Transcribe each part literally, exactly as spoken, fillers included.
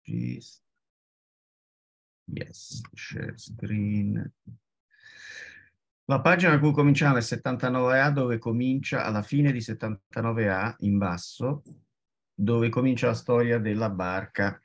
Yes, share screen. La pagina da cui cominciamo è settantanove A, dove comincia alla fine di settantanove A, in basso, dove comincia la storia della barca.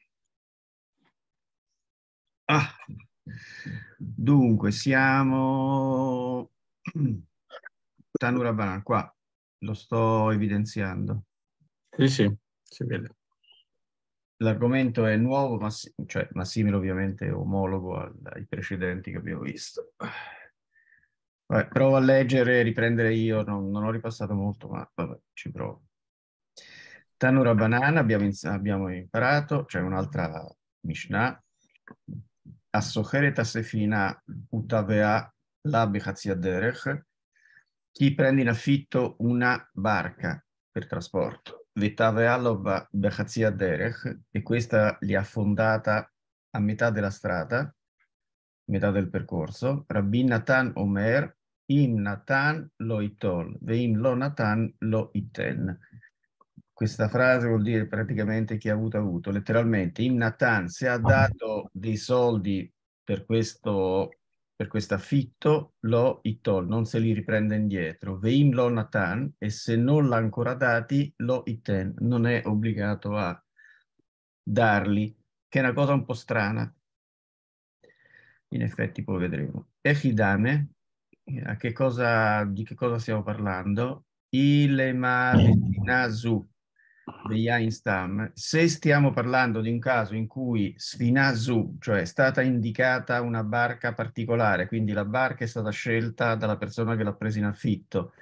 Ah. Dunque, siamo... Tanura Banan, qua, lo sto evidenziando. Sì, sì, si vede. L'argomento è nuovo, ma, cioè, ma simile ovviamente, omologo ai precedenti che abbiamo visto. Vabbè, provo a leggere e riprendere io, non, non ho ripassato molto, ma vabbè, ci provo. Tanura Banan abbiamo, abbiamo imparato, c'è un'altra Mishnah. Assocheret asefina utavea la bechazia derech. Chi prende in affitto una barca per trasporto, vetavea la bechazia derech, e questa li ha fondata a metà della strada, metà del percorso. Rabbi Natan Omer, im Natan lo itol, veim lo Natan lo iten. Questa frase vuol dire praticamente chi ha avuto ha avuto, letteralmente. Im Natan, se ha dato dei soldi per questo per questo affitto, lo itol, non se li riprende indietro. Veim lo Natan, e se non l'ha ancora dati, lo iten, non è obbligato a darli, che è una cosa un po' strana. In effetti poi vedremo. Echidame, a che cosa, di che cosa stiamo parlando? Ilema Sfinazu Stam. Se stiamo parlando di un caso in cui Sfinazu, cioè è stata indicata una barca particolare, quindi la barca è stata scelta dalla persona che l'ha presa in affitto,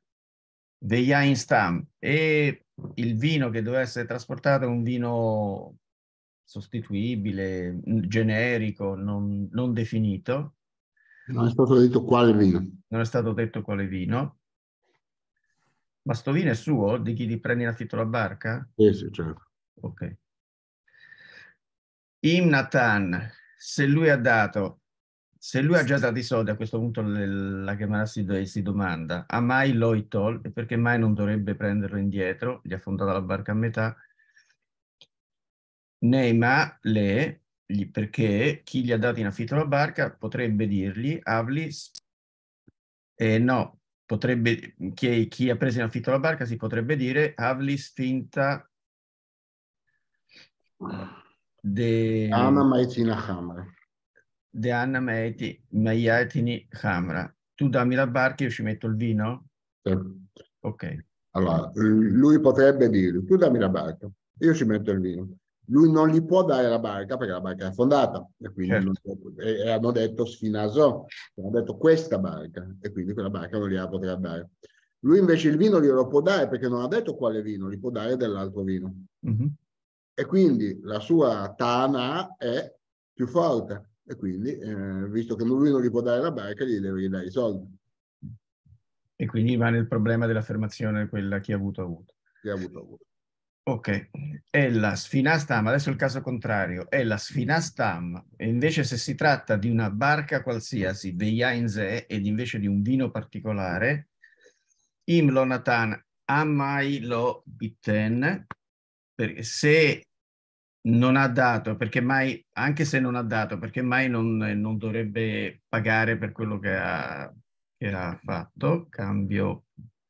Stam, e il vino che doveva essere trasportato è un vino sostituibile, generico, non, non definito. Non è stato detto quale vino. Non è stato detto quale vino. Ma sto vino è suo? Di chi ti prendi in affitto la barca? Sì, sì, certo. Ok. Im Natan, se lui ha dato, se lui ha già dato i soldi, a questo punto la Gemara si, si domanda, a mai loitol, e perché mai non dovrebbe prenderlo indietro? Gli ha fondato la barca a metà. Neima le, perché chi gli ha dato in affitto la barca potrebbe dirgli, avlis, eh, no, potrebbe, chi, chi ha preso in affitto la barca si potrebbe dire, avlis finta de... Anna Maitina Hamra. De Anna Maiatini Hamra. Tu dammi la barca e io ci metto il vino? Sì. Ok. Allora, lui potrebbe dire, tu dammi la barca, io ci metto il vino. Lui non gli può dare la barca perché la barca è affondata e quindi Certo. non può, e, e hanno detto sfinaso, hanno detto questa barca e quindi quella barca non gliela potrà dare. Lui invece il vino glielo può dare perché non ha detto quale vino, gli può dare dell'altro vino. Mm-hmm. E quindi la sua Tana è più forte e quindi, eh, visto che lui non gli può dare la barca, gli deve dare i soldi. E quindi rimane il problema dell'affermazione, quella chi ha avuto ha avuto. Chi ha avuto avuto. Ok, è la sfinastam, adesso il caso contrario, è la sfinastam, e invece se si tratta di una barca qualsiasi, veiainze, ed invece di un vino particolare, im lo natan amai lo bitten, perché se non ha dato, perché mai, anche se non ha dato, perché mai non, non dovrebbe pagare per quello che ha, che ha fatto. Cambio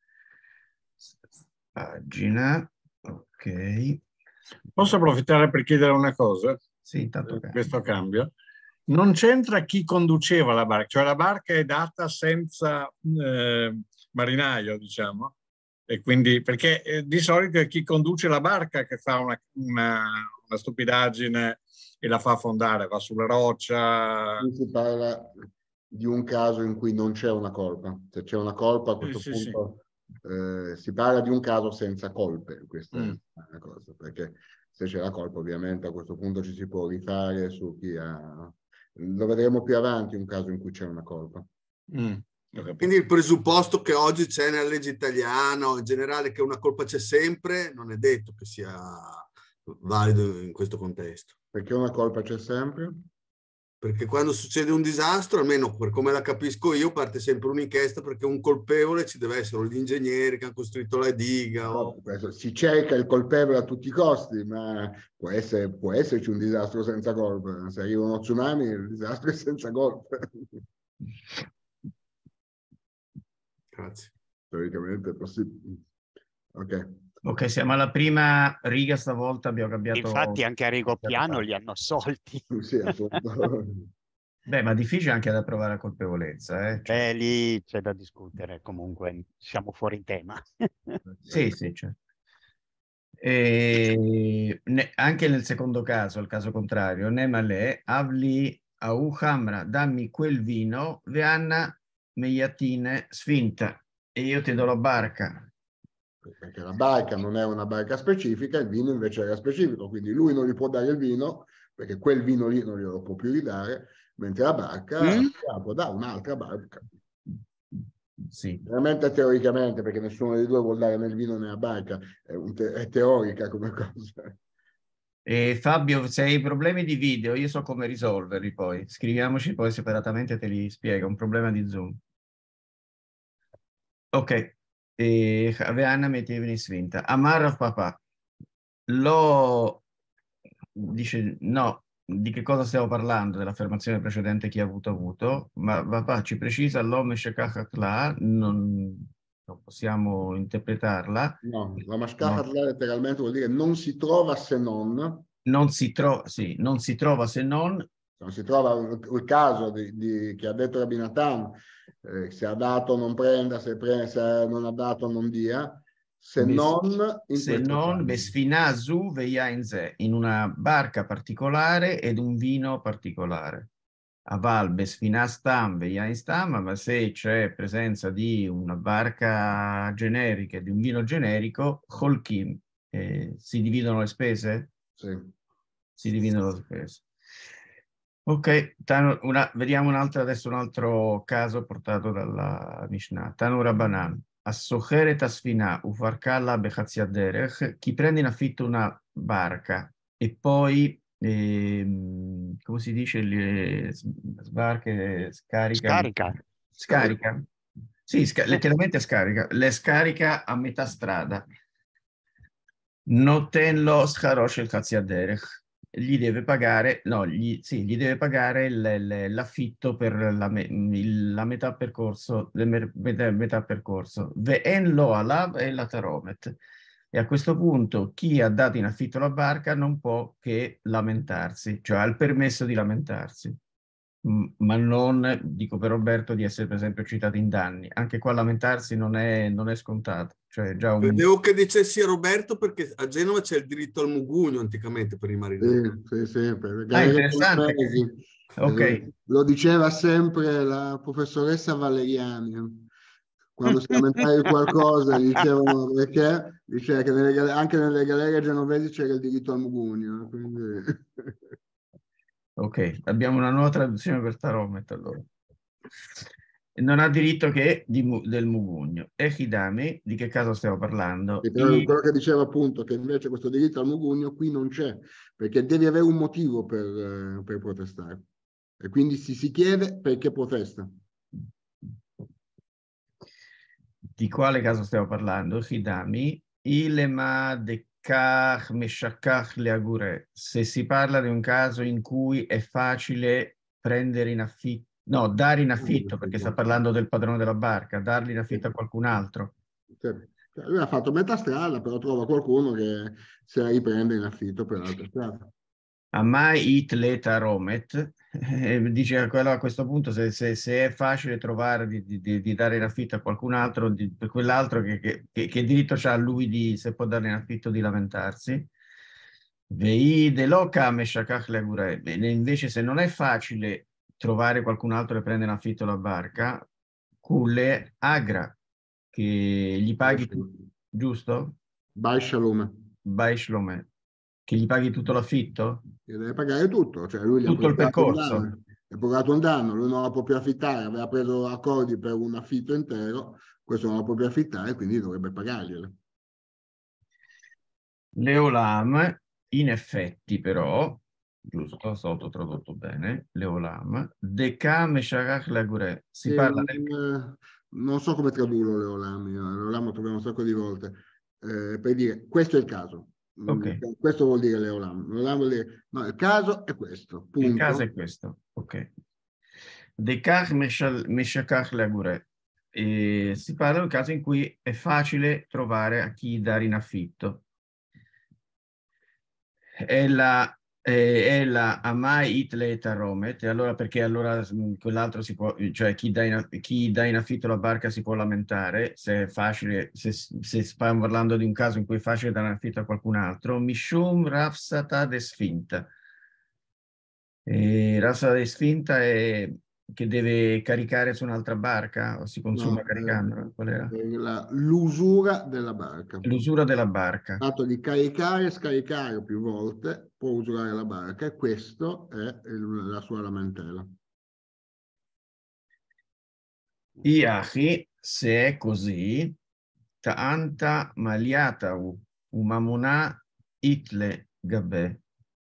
pagina, ok. Posso approfittare per chiedere una cosa? Sì, intanto cambio. Questo cambio. Non c'entra chi conduceva la barca, cioè la barca è data senza eh, marinaio, diciamo, e quindi perché eh, di solito è chi conduce la barca che fa una, una, una stupidaggine e la fa affondare, va sulla roccia. Qui si parla di un caso in cui non c'è una colpa. Se c'è una colpa, a questo Sì, sì, punto sì. eh, si parla di un caso senza colpe. Questa Mm. è una cosa, perché se c'è la colpa, ovviamente a questo punto ci si può rifare su chi ha. Lo vedremo più avanti, un caso in cui c'è una colpa. Mm. Quindi il presupposto che oggi c'è nella legge italiana o in generale che una colpa c'è sempre non è detto che sia valido in questo contesto. Perché una colpa c'è sempre? Perché quando succede un disastro, almeno per come la capisco io, parte sempre un'inchiesta perché un colpevole ci deve essere, o gli ingegneri che hanno costruito la diga. O... Si cerca il colpevole a tutti i costi, ma può, essere, può esserci un disastro senza colpa. Se arriva uno tsunami, il disastro è senza colpa. Grazie. Teoricamente è possibile. Ok. Ok, siamo alla prima riga stavolta, abbiamo cambiato... Infatti anche a Rigopiano li hanno assolti. Sì, appunto. Beh, ma difficile anche da provare a colpevolezza, eh? Cioè... Beh, lì c'è da discutere, comunque siamo fuori tema. Sì, sì, certo. E ne, anche nel secondo caso, il caso contrario, Nemale, Avli Au Hamra, dammi quel vino, Veanna Meiatine Sfinta, e io ti do la barca. Perché la barca non è una barca specifica, il vino invece era specifico, quindi lui non gli può dare il vino, perché quel vino lì non glielo può più ridare, mentre la barca Mm? può dare un'altra barca. Sì. Veramente teoricamente, perché nessuno dei due vuol dare né il vino né la barca, è, un te è teorica come cosa. E Fabio, se hai problemi di video, io so come risolverli poi. Scriviamoci poi separatamente, te li spiego. Un problema di Zoom. Ok. E Aveanna mettevani svinta. Amarra papà. Lo dice no. Di che cosa stiamo parlando? Dell'affermazione precedente chi ha avuto avuto, ma papà ci precisa l'ome shekachakla, non, non possiamo interpretarla. No, la No. mashkachat letteralmente vuol dire non si trova se non. Non si trova, sì, non si trova se non. Non si trova il caso di, di, che ha detto Rabbi Natan, eh, se ha dato non prenda, se, pre, se non ha dato non dia, se Ves, non in se non Vesfinazu veia in ze, in una barca particolare ed un vino particolare. Aval Besfinastam veia in stam, ma se c'è presenza di una barca generica e di un vino generico, Holkim, eh, si dividono le spese? Sì. Si dividono le spese. Ok, una, vediamo un altro, adesso un altro caso portato dalla Mishnah. Tanura Banan. Assochere tasfina ufarkalla bechazia derech. Chi prende in affitto una barca e poi, ehm, come si dice, le sbarche, scarica. Scarica. Scarica. Sì, sca letteralmente scarica. Le scarica a metà strada. Noten lo scharosh el chazia derech. Gli deve pagare, no, gli, sì, gli deve pagare l'affitto per la, me, il, la metà percorso, le metà, metà percorso. Ve'en lo alav e la taromet. E a questo punto chi ha dato in affitto la barca non può che lamentarsi, cioè ha il permesso di lamentarsi. Ma non dico per Roberto di essere per esempio citato in danni. Anche qua lamentarsi non è, non è scontato. Cioè, già un... Credevo che dicessi a Roberto perché a Genova c'è il diritto al mugugno anticamente per i marinai. Sì, sì, sì, per ah, interessante. Okay. Lo diceva sempre la professoressa Valeriani. Quando si lamentava di qualcosa dicevano perché diceva che nelle, anche nelle galere genovesi c'era il diritto al mugugno. Quindi... Ok, abbiamo una nuova traduzione per Taromet allora. Non ha diritto che di, del mugugno. E Hidami, di che caso stiamo parlando? I... Quello che diceva appunto che invece questo diritto al mugugno qui non c'è, perché devi avere un motivo per, per protestare. E quindi si, si chiede perché protesta. Di quale caso stiamo parlando? Hidami, ilema de kach meshakach le agure. Se si parla di un caso in cui è facile prendere in affitto, no, dare in affitto, perché sta parlando del padrone della barca, darli in affitto a qualcun altro. Lui ha fatto metà strada, però trova qualcuno che se la riprende in affitto per l'altra strada. Amai it leta romet, eh, dice a questo punto se, se, se è facile trovare di, di, di dare in affitto a qualcun altro, di, per quell'altro che, che, che, che diritto c'ha lui di, se può dare in affitto, di lamentarsi. Invece se non è facile trovare qualcun altro che prende in affitto la barca, Kulle Agra, che gli paghi tu, giusto? Bai Shalom. Bai Shalom. Che gli paghi tutto l'affitto? Che deve pagare tutto, cioè lui gli tutto ha il percorso. Un è pagato un danno, lui non la può più affittare, aveva preso accordi per un affitto intero, questo non la può più affittare, quindi dovrebbe pagarglielo. Leolam, in effetti però, giusto, sotto tradotto bene, Leolam. Deka Mesharach Lagure, si Sì, parla non, del... non so come tradurlo Leolam, io. Leolam lo troviamo un sacco di volte, eh, per dire questo è il caso. Ok, Questo vuol dire Leolam. Leolam vuol dire, no, il caso è questo, il caso punto. è questo, ok. Dekach Meshakach Lagure. E si parla di un caso in cui è facile trovare a chi dare in affitto. È la, eh, è la Amai Itle Taromet, e allora perché allora mh, quell'altro si può, cioè chi dà, in, chi dà in affitto la barca si può lamentare, se è facile, se, se stiamo parlando di un caso in cui è facile dare in affitto a qualcun altro, Mishum Rafsata de Sfinta. E Rafsata de Sfinta è che deve caricare su un'altra barca o si consuma No, caricando, qual era? è la- l'usura della barca. L'usura della barca. Il fatto di caricare e scaricare più volte può usurare la barca e questo è il- la sua lamentela. Iachi, se è così, ta'anta maliatau umamuna itle gabè.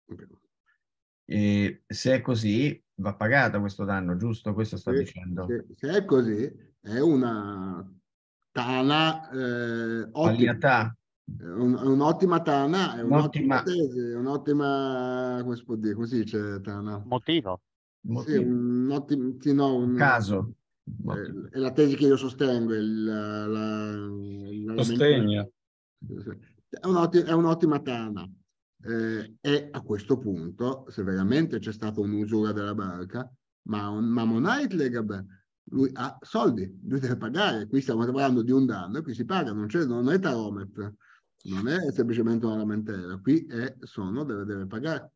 E se è così, va pagata questo danno, giusto? Questo sta Se, dicendo. se- se è così, è una tana eh, ottima. Paliatà, È un- è un'ottima tana, è un'ottima un'ottima tesi, è un'ottima, come si può dire, come si dice tana? Motivo. Sì, motivo, un ottimo, sì, no, un un, caso. eh, è la tesi che io sostengo, il, la, la, la lamentela. Sostegno. È un'ottima, è un'ottima tana. Eh, e a questo punto, se veramente c'è stata un'usura della barca, ma un Mamonite Legabè, lui ha soldi, lui deve pagare. Qui stiamo parlando di un danno e qui si paga, non, c'è, non è taromet, non è semplicemente una lamentela, qui è, sono, deve, deve pagare.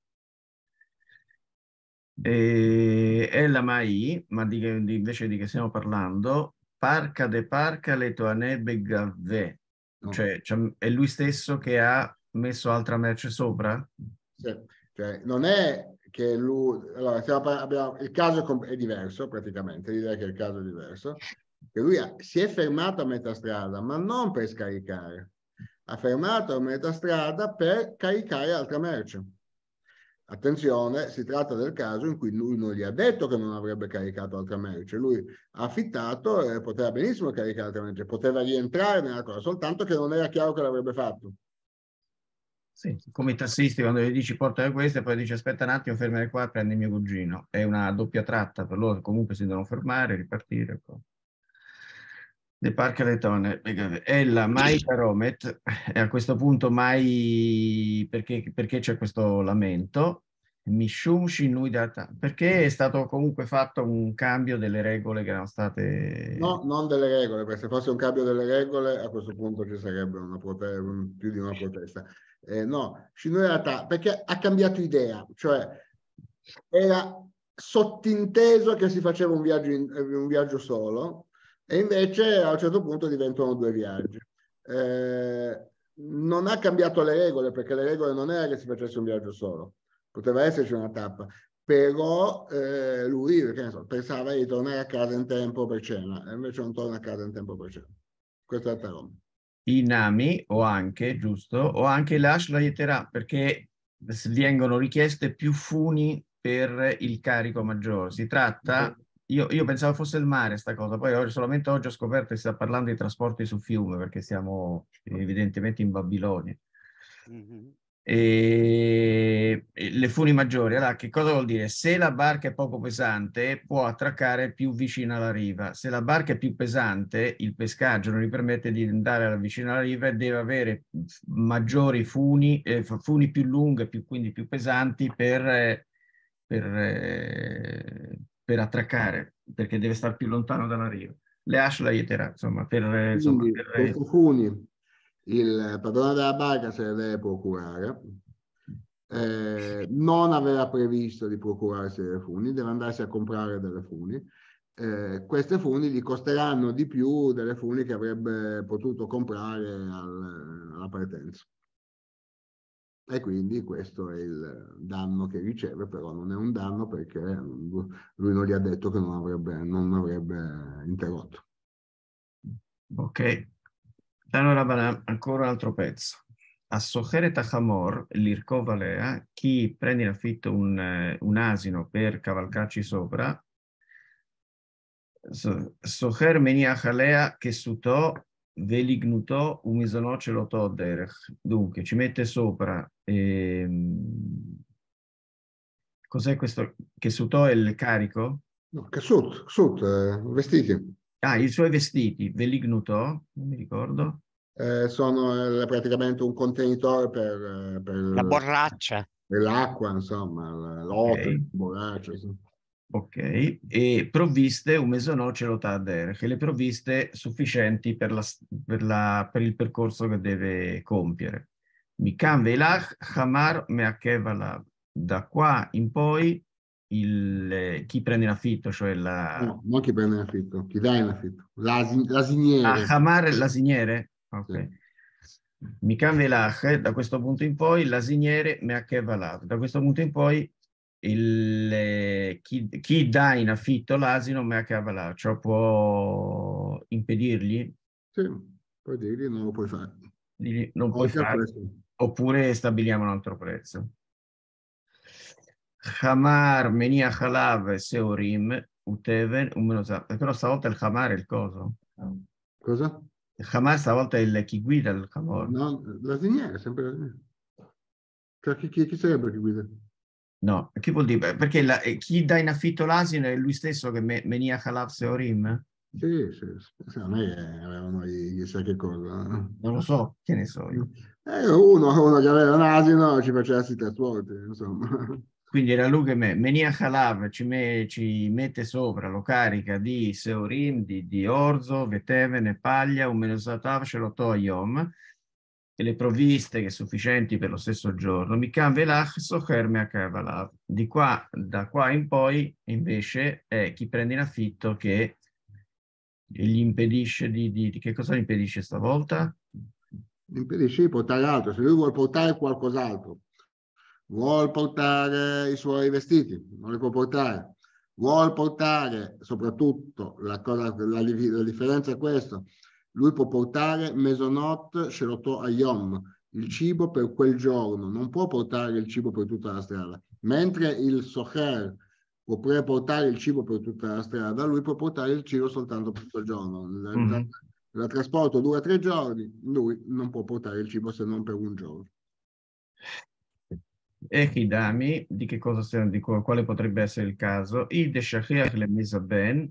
E è la Mai, ma di, che- di- invece di che stiamo parlando, parca de parca le toanebe gavè, No? cioè c'ha- è lui stesso che ha messo altra merce sopra? Sì. Cioè, non è che lui... Allora, stiamo par- abbiamo- il caso è, comp- è diverso praticamente, direi che il caso è diverso, che lui ha- si è fermato a metà strada, ma non per scaricare, ha fermato a metà strada per caricare altra merce. Attenzione, si tratta del caso in cui lui non gli ha detto che non avrebbe caricato altra merce, lui ha affittato e poteva benissimo caricare altra merce, poteva rientrare nella cosa, soltanto che non era chiaro che l'avrebbe fatto. Sì, come i tassisti quando gli dici portami questo e poi dici aspetta un attimo, fermare qua, prendi mio cugino. È una doppia tratta, per loro comunque si devono fermare, ripartire. Poi. De Parca le Tonne, è la Mai Caromet, e a questo punto mai, perché, perché c'è questo lamento? Mishum Shinui Data, perché è stato comunque fatto un cambio delle regole che erano state... No, non delle regole, perché se fosse un cambio delle regole a questo punto ci sarebbe una prote- più di una protesta. Eh, no, Shinurata, perché ha cambiato idea, cioè era sottinteso che si faceva un viaggio, in, un viaggio solo e invece a un certo punto diventano due viaggi. Eh, non ha cambiato le regole perché le regole non era che si facesse un viaggio solo, poteva esserci una tappa, però eh, lui che so, pensava di tornare a casa in tempo per cena e invece non torna a casa in tempo per cena. Questa è la Roma. I Nami o anche, giusto, o anche l'Ash la Yeterà, perché vengono richieste più funi per il carico maggiore. Si tratta, io, io pensavo fosse il mare sta cosa, poi oggi, solamente oggi ho scoperto che si sta parlando di trasporti su fiume, perché siamo evidentemente in Babilonia. Mm-hmm. E le funi maggiori, allora che cosa vuol dire? Se la barca è poco pesante può attraccare più vicino alla riva, se la barca è più pesante il pescaggio non gli permette di andare vicino alla riva e deve avere maggiori funi, eh, funi più lunghi, più, quindi più pesanti per, per, eh, per attraccare, perché deve stare più lontano dalla riva. Le asce la Yeterà, insomma, per, insomma, Quindi per, questi funi il padrone della barca se le deve procurare, eh, non aveva previsto di procurarsi delle funi, deve andarsi a comprare delle funi. Eh, queste funi gli costeranno di più delle funi che avrebbe potuto comprare al, alla partenza. E quindi questo è il danno che riceve, però non è un danno perché lui non gli ha detto che non avrebbe, non avrebbe interrotto. Ok, allora ancora un altro pezzo. a Socheret Hamor, l'Irkovalea, chi prende in affitto un, un asino per cavalcarci sopra, Socher Meniach Alea che sutò velignuto umisono celotò derech. Dunque, ci mette sopra. Ehm, cos'è questo? Che sutò è il carico? No, che sut, sut, eh, vestiti. Ah, i suoi vestiti, velignuto, non mi ricordo. Eh, sono eh, praticamente un contenitore per, per, La borraccia. per l'acqua, insomma, l'ope, Ok. borraccia. Sì. Ok, e provviste un mesono celotà derech, che le provviste sufficienti per, la, per, la, per il percorso che deve compiere. Mikan velach hamar meakev. Da qua in poi il, chi prende in affitto, cioè la... No, non chi prende in affitto, chi dà in affitto. L'asi- Ah, l'asiniere. hamar l'asiniere? Ok. Sì. Mikan velach, da questo punto in poi l'asiniere meakev. Da questo punto in poi il, chi, chi dà in affitto l'asino meakev, cioè può impedirgli? Sì, puoi dirgli, non lo puoi fare. Non puoi Oltre a fare, questo. oppure stabiliamo un altro prezzo. Hamar, Menia Halav, Seorim, Uteven, un meno, però stavolta il Hamar è il coso. Cosa? Il Hamar stavolta è il chi guida il Hamor. No, l'asiniere, sempre l'asiniere. Cioè, chi, chi, chi sarebbe chi guida? No, che vuol dire? Perché la, chi dà in affitto l'asino è lui stesso che me, Menia Halav, Seorim? Sì, sì, sì, non è che avevano i- chissà che cosa. Non lo so, che ne so io. Eh, uno, uno che aveva un asino ci faceva sti trasporti, insomma. Quindi era lui che me, Menia Halav ci, me, ci mette sopra, lo carica di Seorim, di, di Orzo, Veteven e Paglia, un Menosatav ce lo togliom, e le provviste che sufficienti per lo stesso giorno. Mikan Velach Socher Meakavalav. Di qua, da qua in poi, invece, è chi prende in affitto che gli impedisce di, di, di che cosa gli impedisce stavolta? Impedisce di portare altro. Se lui vuole portare qualcos'altro, vuole portare i suoi vestiti, non li può portare. Vuole portare, soprattutto, la, cosa, la, la differenza è questa, lui può portare Mesonot Shelotò Ayom, il cibo per quel giorno, non può portare il cibo per tutta la strada. Mentre il Socher può portare il cibo per tutta la strada, lui può portare il cibo soltanto per quel giorno. Mm-hmm. Il trasporto dura tre giorni, lui non può portare il cibo se non per un giorno. E Hidami, di che cosa stiamo, di quale potrebbe essere il caso? I Deshachiach le misa ben.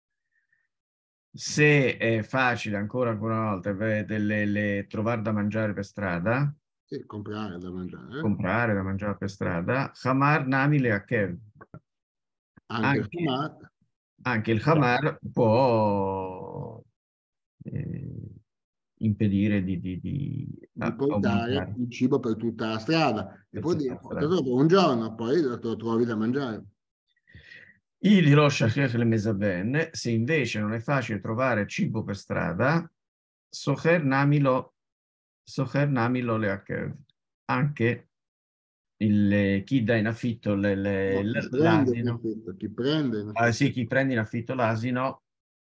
Se è facile ancora, ancora una volta delle, le, trovare da mangiare per strada, sì, comprare da mangiare, comprare da mangiare per strada, Hamar Nami le Akev. Anche, Anche, il Hamar, anche il Hamar può eh, impedire di, di, di, di portare aumentare. il cibo per tutta la strada e poi dire strada. dopo un giorno, poi lo trovi da mangiare. Il Rosh le Mesaben, se invece non è facile trovare cibo per strada, Socher Namilo, Socher Namilo le Akev. Anche il, chi dà in affitto le, le, No, chi l'asino, affitto, chi prende in affitto. Ah, sì, chi prende in affitto l'asino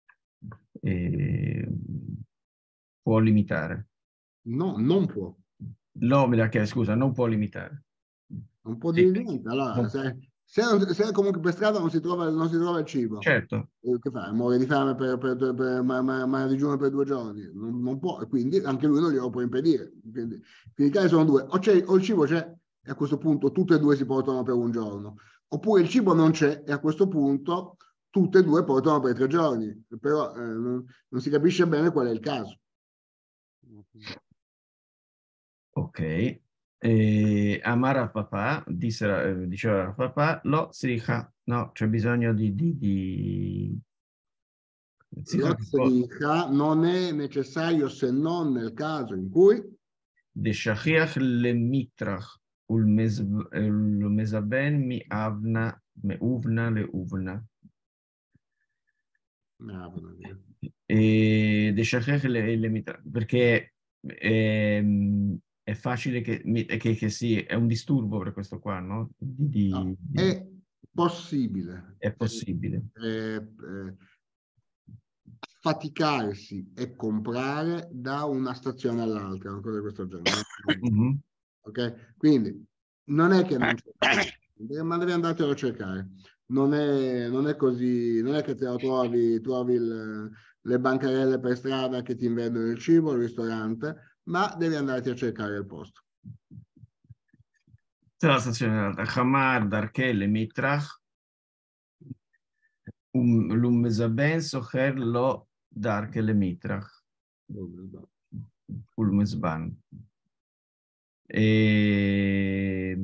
eh, può limitare. No, non può. No, me la chiedo, scusa, non può limitare. Non può Sì. dire niente. Allora, non... se, se, se comunque per strada non si trova, non si trova il cibo, certo. eh, che fa? Muore di fame per, per, per, per ma, ma, ma digiuno per due giorni. Non, non può, e quindi anche lui non glielo può impedire. Quindi, quindi i casi sono due. O, c'è, o il cibo c'è, e a questo punto tutte e due si portano per un giorno. Oppure il cibo non c'è, e a questo punto tutte e due portano per tre giorni. Però eh, non, non si capisce bene qual è il caso. Ok. E Amara papà, disse, diceva papà, lo sricha, no, c'è bisogno di... di, di... Lo sricha non è necessario se non nel caso in cui de shachiach le mitrach ul mesaben mi avna me uvna le uvna. E de shachiach le, le mitrach, perché è, è facile che, che, che sì, è un disturbo per questo qua, no? Di, di, no di... È possibile. È possibile. È, è, è, faticarsi e comprare da una stazione all'altra, una cosa di questo genere. Mm-hmm. Ok? Quindi non è che non c'è, ma devi andartelo a cercare. Non è, non è così, non è che te lo trovi, trovi il, le bancarelle per strada che ti invendono il cibo, il ristorante, ma devi andarti a cercare il posto. C'è la stazione da Hamar, Darkel e Mitrach, um, Lumzaben, Socher, Lo, Darkel e Mitrach. Ulmesban. E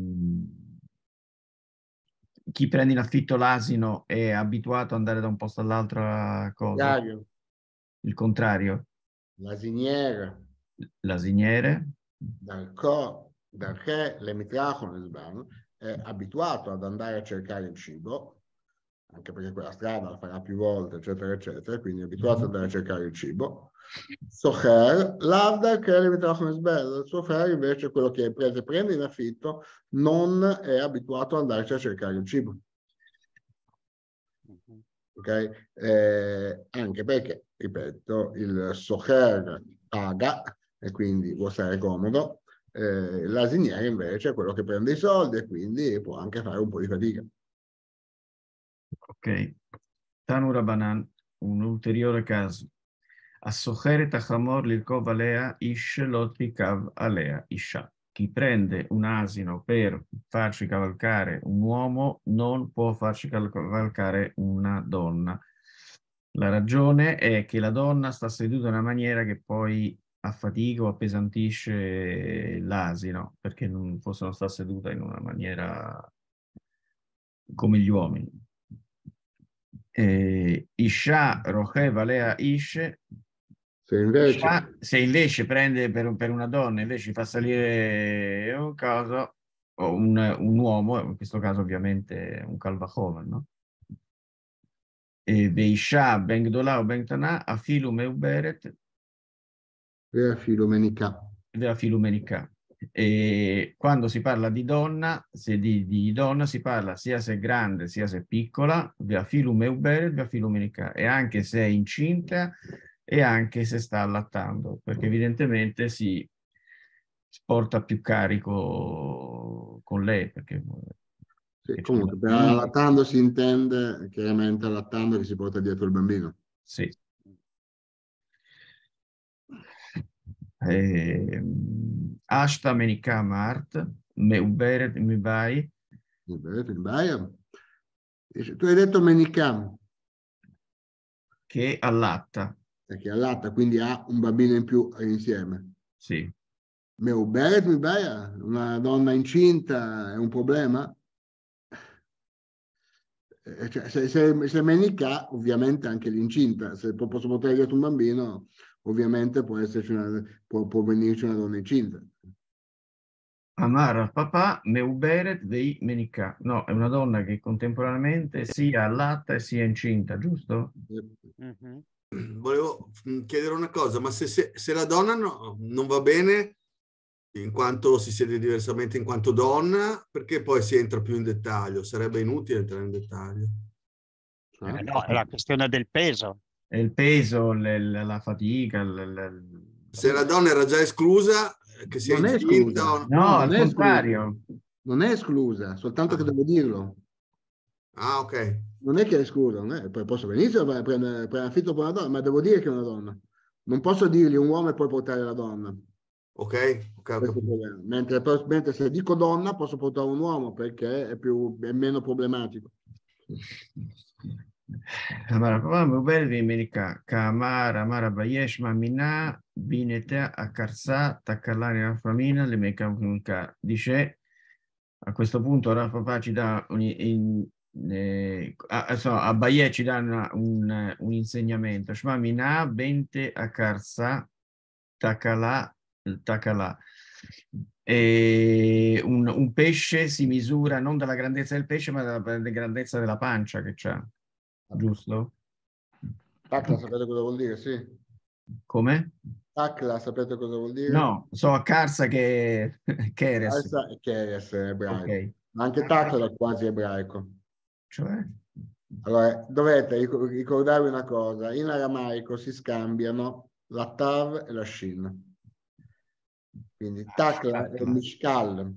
chi prende in affitto l'asino è abituato ad andare da un posto all'altro a cosa? Diario. Il contrario. L'asiniere. L'asiniere. Dal co, dal che le mitrachon è abituato ad andare a cercare il cibo, anche perché quella strada la farà più volte, eccetera, eccetera, quindi è abituato ad andare a cercare il cibo. Socher, l'avda che le mitrachon sbel, il sofer invece quello che prende, prende in affitto non è abituato ad andarci a cercare il cibo. Ok? Eh, anche perché, ripeto, il socher paga e quindi può stare comodo, eh, l'asiniere invece è quello che prende i soldi e quindi può anche fare un po' di fatica. Ok. Tanura Banan, un ulteriore caso. Assocher tachamor lirkov alea ish lotrikav alea isha. Chi prende un asino per farci cavalcare un uomo non può farci cavalcare una donna. La ragione è che la donna sta seduta in una maniera che poi affatica o appesantisce l'asino, perché non possono stare seduta in una maniera come gli uomini. Eh, Isha Rochev Alea Ishe. Se invece, Isha, se invece prende per, per una donna, invece fa salire un caso, o un, un uomo, in questo caso ovviamente un Kalvachover, no? E Veisha Ben Gdola o Ben Tanà, Afilu Meuberet, è filomenica. Afilu Menika. E quando si parla di donna, se di, di donna si parla sia se è grande sia se è piccola, via filum euberet, via filum menica, e anche se è incinta e anche se sta allattando, perché evidentemente si porta più carico con lei. Perché, Sì, perché comunque, per allattando si intende chiaramente allattando che si porta dietro il bambino. Sì. Eh, Ashta menika mart, meuberet mibai. Tu hai detto menicam. Che allatta. Perché allatta, quindi ha un bambino in più insieme. Sì. Meuberet mibai, una donna incinta è un problema? Cioè, se, se, se menica, ovviamente anche l'incinta. Se posso portare dietro un bambino, ovviamente può, esserci una, può, può venirci una donna incinta. Amara papà meuberet dei menica. No, è una donna che contemporaneamente sia allatta e sia incinta, giusto? Mm-hmm. Volevo chiedere una cosa, ma se, se, se la donna no, non va bene in quanto si siede diversamente in quanto donna, perché poi si entra più in dettaglio? Sarebbe inutile entrare in dettaglio. Eh, no, è la questione del peso. È il peso, le, le, la fatica. Le, le... Se la donna era già esclusa, che sia non incinta... È o... No, no, al contrario. Esclusa. Non è esclusa, soltanto ah. che devo dirlo. Ah, ok. Non è che è esclusa, non è. Poi posso benissimo prendere, prendere affitto per una donna, ma devo dire che è una donna. Non posso dirgli un uomo e poi portare la donna. Ok, ok, okay. Mentre, mentre se dico donna posso portare un uomo perché è, più, è meno problematico. Amara Mubelvi America Kamara Amara Bayesh Mamina Bineta Akarsa Takalani Rafamina le Mekamka. Dice a questo punto Rafa ci dà un, in, eh, a, so, a Baye ci dà una, un, un insegnamento. Shmamina Bente Akarsa Takala Takala. E un, un pesce si misura non dalla grandezza del pesce, ma dalla grandezza della pancia che c'ha. Giusto? Tacla, sapete cosa vuol dire? Sì. Come? Tacla, sapete cosa vuol dire? No, so a Carsa che Keres. Carsa e Keres è ebraico. Okay. Ma anche Tacla è quasi ebraico. Cioè? Allora, dovete ricordarvi una cosa. In aramaico si scambiano la Tav e la Shin. Quindi takla e mishkal.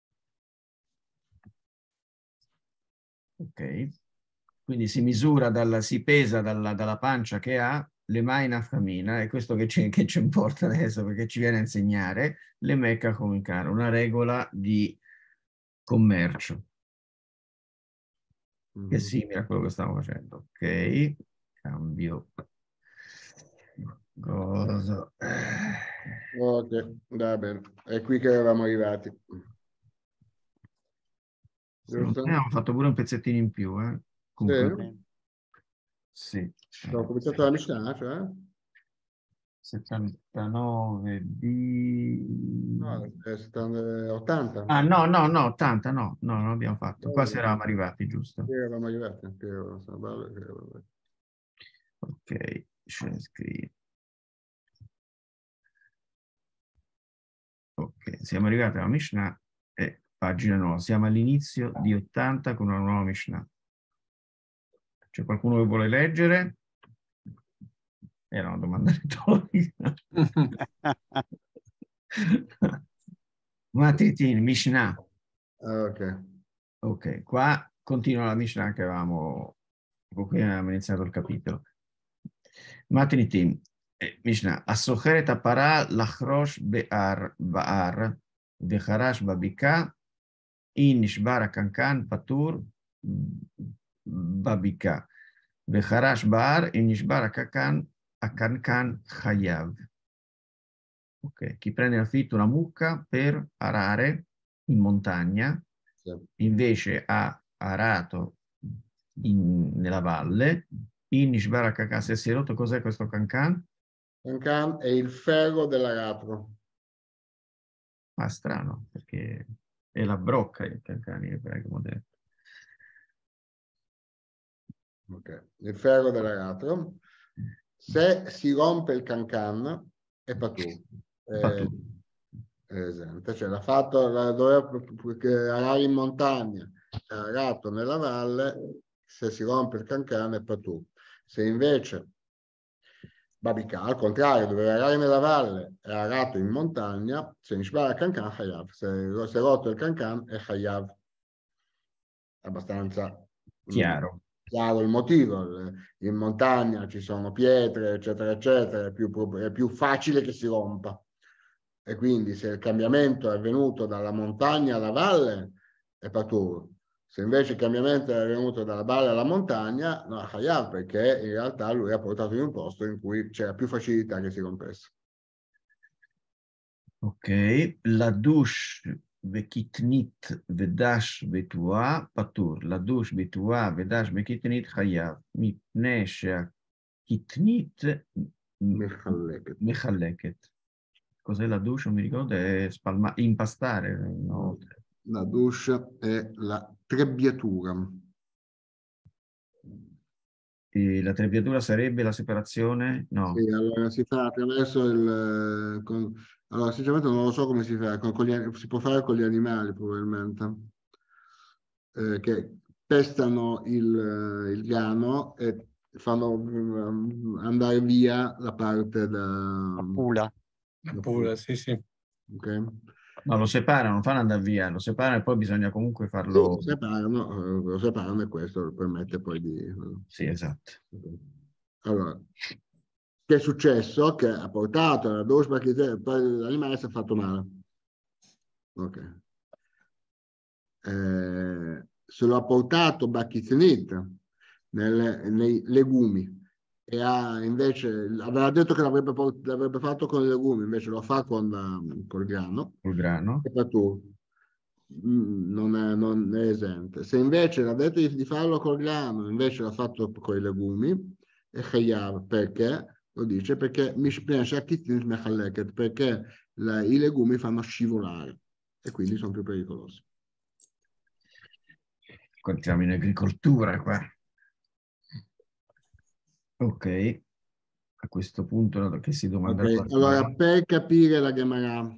Ok. Quindi si misura, dalla, si pesa dalla, dalla pancia che ha le mai nafkamina, e questo che ci, che ci importa adesso perché ci viene a insegnare, le mecca come caro, una regola di commercio che è simile a quello che stiamo facendo. Ok, cambio cosa. Ok, va bene. È qui che eravamo arrivati. Secondo me abbiamo fatto pure un pezzettino in più, eh? Comunque, sì. Sì. Abbiamo cominciato la Mishnah, cioè? settantanove di... No, è ottanta. Ah, no, no, no, ottanta, no, no, non abbiamo fatto. Qua No, eravamo arrivati, giusto? Qui eravamo arrivati. Qui eravamo arrivati. Ok, share screen. Ok, siamo arrivati alla Mishnah e pagina nuova. Siamo all'inizio di ottanta con una nuova Mishnah. C'è qualcuno che vuole leggere? Era una domanda retorica. Matritin, Mishnah. Ok. Ok, qua continua la Mishnah che avevamo, con cui abbiamo iniziato il capitolo. Matritin, eh, Mishnah. Asocheret apara lachrosh be'ar ba'ar vecharash babika in nishbar kankan patur babika vecharash ba'ar in nishbar kankan akankan chayav. Ok, chi prende in affitto una mucca per arare in montagna, sì, invece ha arato in, nella valle, in Nishbara Kankan, se si è rotto, cos'è questo Kankan? Kankan è il ferro dell'aratro. Ah, strano, perché è la brocca il Kankan in ebraico moderno. Ok, il ferro dell'aratro. Se si rompe il Kankan è patur. È, è esente, cioè l'ha fatto, la doveva arare in montagna, è arato nella valle, se si rompe il Kankan è patur. Se invece Babika, al contrario, doveva arare nella valle, è arato in montagna, se nishbara Kankan chayav, se si è rotto il Kankan è chayav. Abbastanza chiaro. Mh, chiaro il motivo. In montagna ci sono pietre, eccetera, eccetera, è più, è più facile che si rompa. E quindi se il cambiamento è avvenuto dalla montagna alla valle, è patur. Se invece il cambiamento è venuto dalla valle alla montagna, no, è chayav, perché in realtà lui ha portato in un posto in cui c'era più facilità che si rompesse. Ok, la douche vekitnit vedash betua patur. La douche betua vedash vekitnit chayav. Mipnei she'akitnit mechaleket. Cos'è la douche? Non mi ricordo, è spalma, impastare. No. La douche è la trebbiatura. E la trebbiatura sarebbe la separazione? No. Sì, allora si fa attraverso il... Con, allora, sinceramente non lo so come si fa, con, con gli, si può fare con gli animali probabilmente, eh, che pestano il, il grano e fanno um, andare via la parte da... La pula. La pula, sì, sì. Okay. No, lo separano, non fanno andare via, lo separano e poi bisogna comunque farlo... Sì, lo separano, lo separano e questo permette poi di... Sì, esatto. Okay. Allora, che è successo? Che ha portato la douche perché poi l'animale si è fatto male. Ok. Eh, se lo ha portato Bacchizinit nei legumi e ha invece aveva detto che l'avrebbe, l'avrebbe fatto con i legumi, invece lo fa con il grano. Col grano. E tu non è, non è esente. Se invece l'ha detto di, di farlo col grano, invece l'ha fatto con i legumi, è chayav. Perché? Lo dice perché perché la, i legumi fanno scivolare e quindi sono più pericolosi. Entriamo in agricoltura qua. Ok, a questo punto che si domanda... Okay. Allora, per capire la Gemara,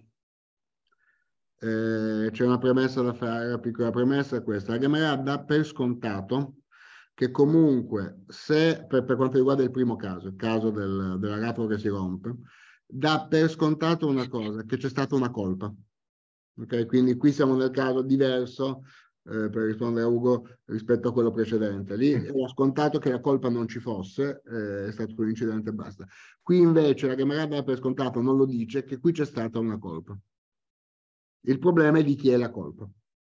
eh, c'è una premessa da fare, la piccola premessa è questa. La Gemara dà per scontato che comunque, se per, per quanto riguarda il primo caso, il caso del, dell'aratro che si rompe, dà per scontato una cosa, che c'è stata una colpa. Ok, quindi qui siamo nel caso diverso, eh, per rispondere a Ugo, rispetto a quello precedente. Lì era scontato che la colpa non ci fosse, eh, è stato un incidente e basta. Qui invece la Gemara dà per scontato, non lo dice, che qui c'è stata una colpa. Il problema è di chi è la colpa.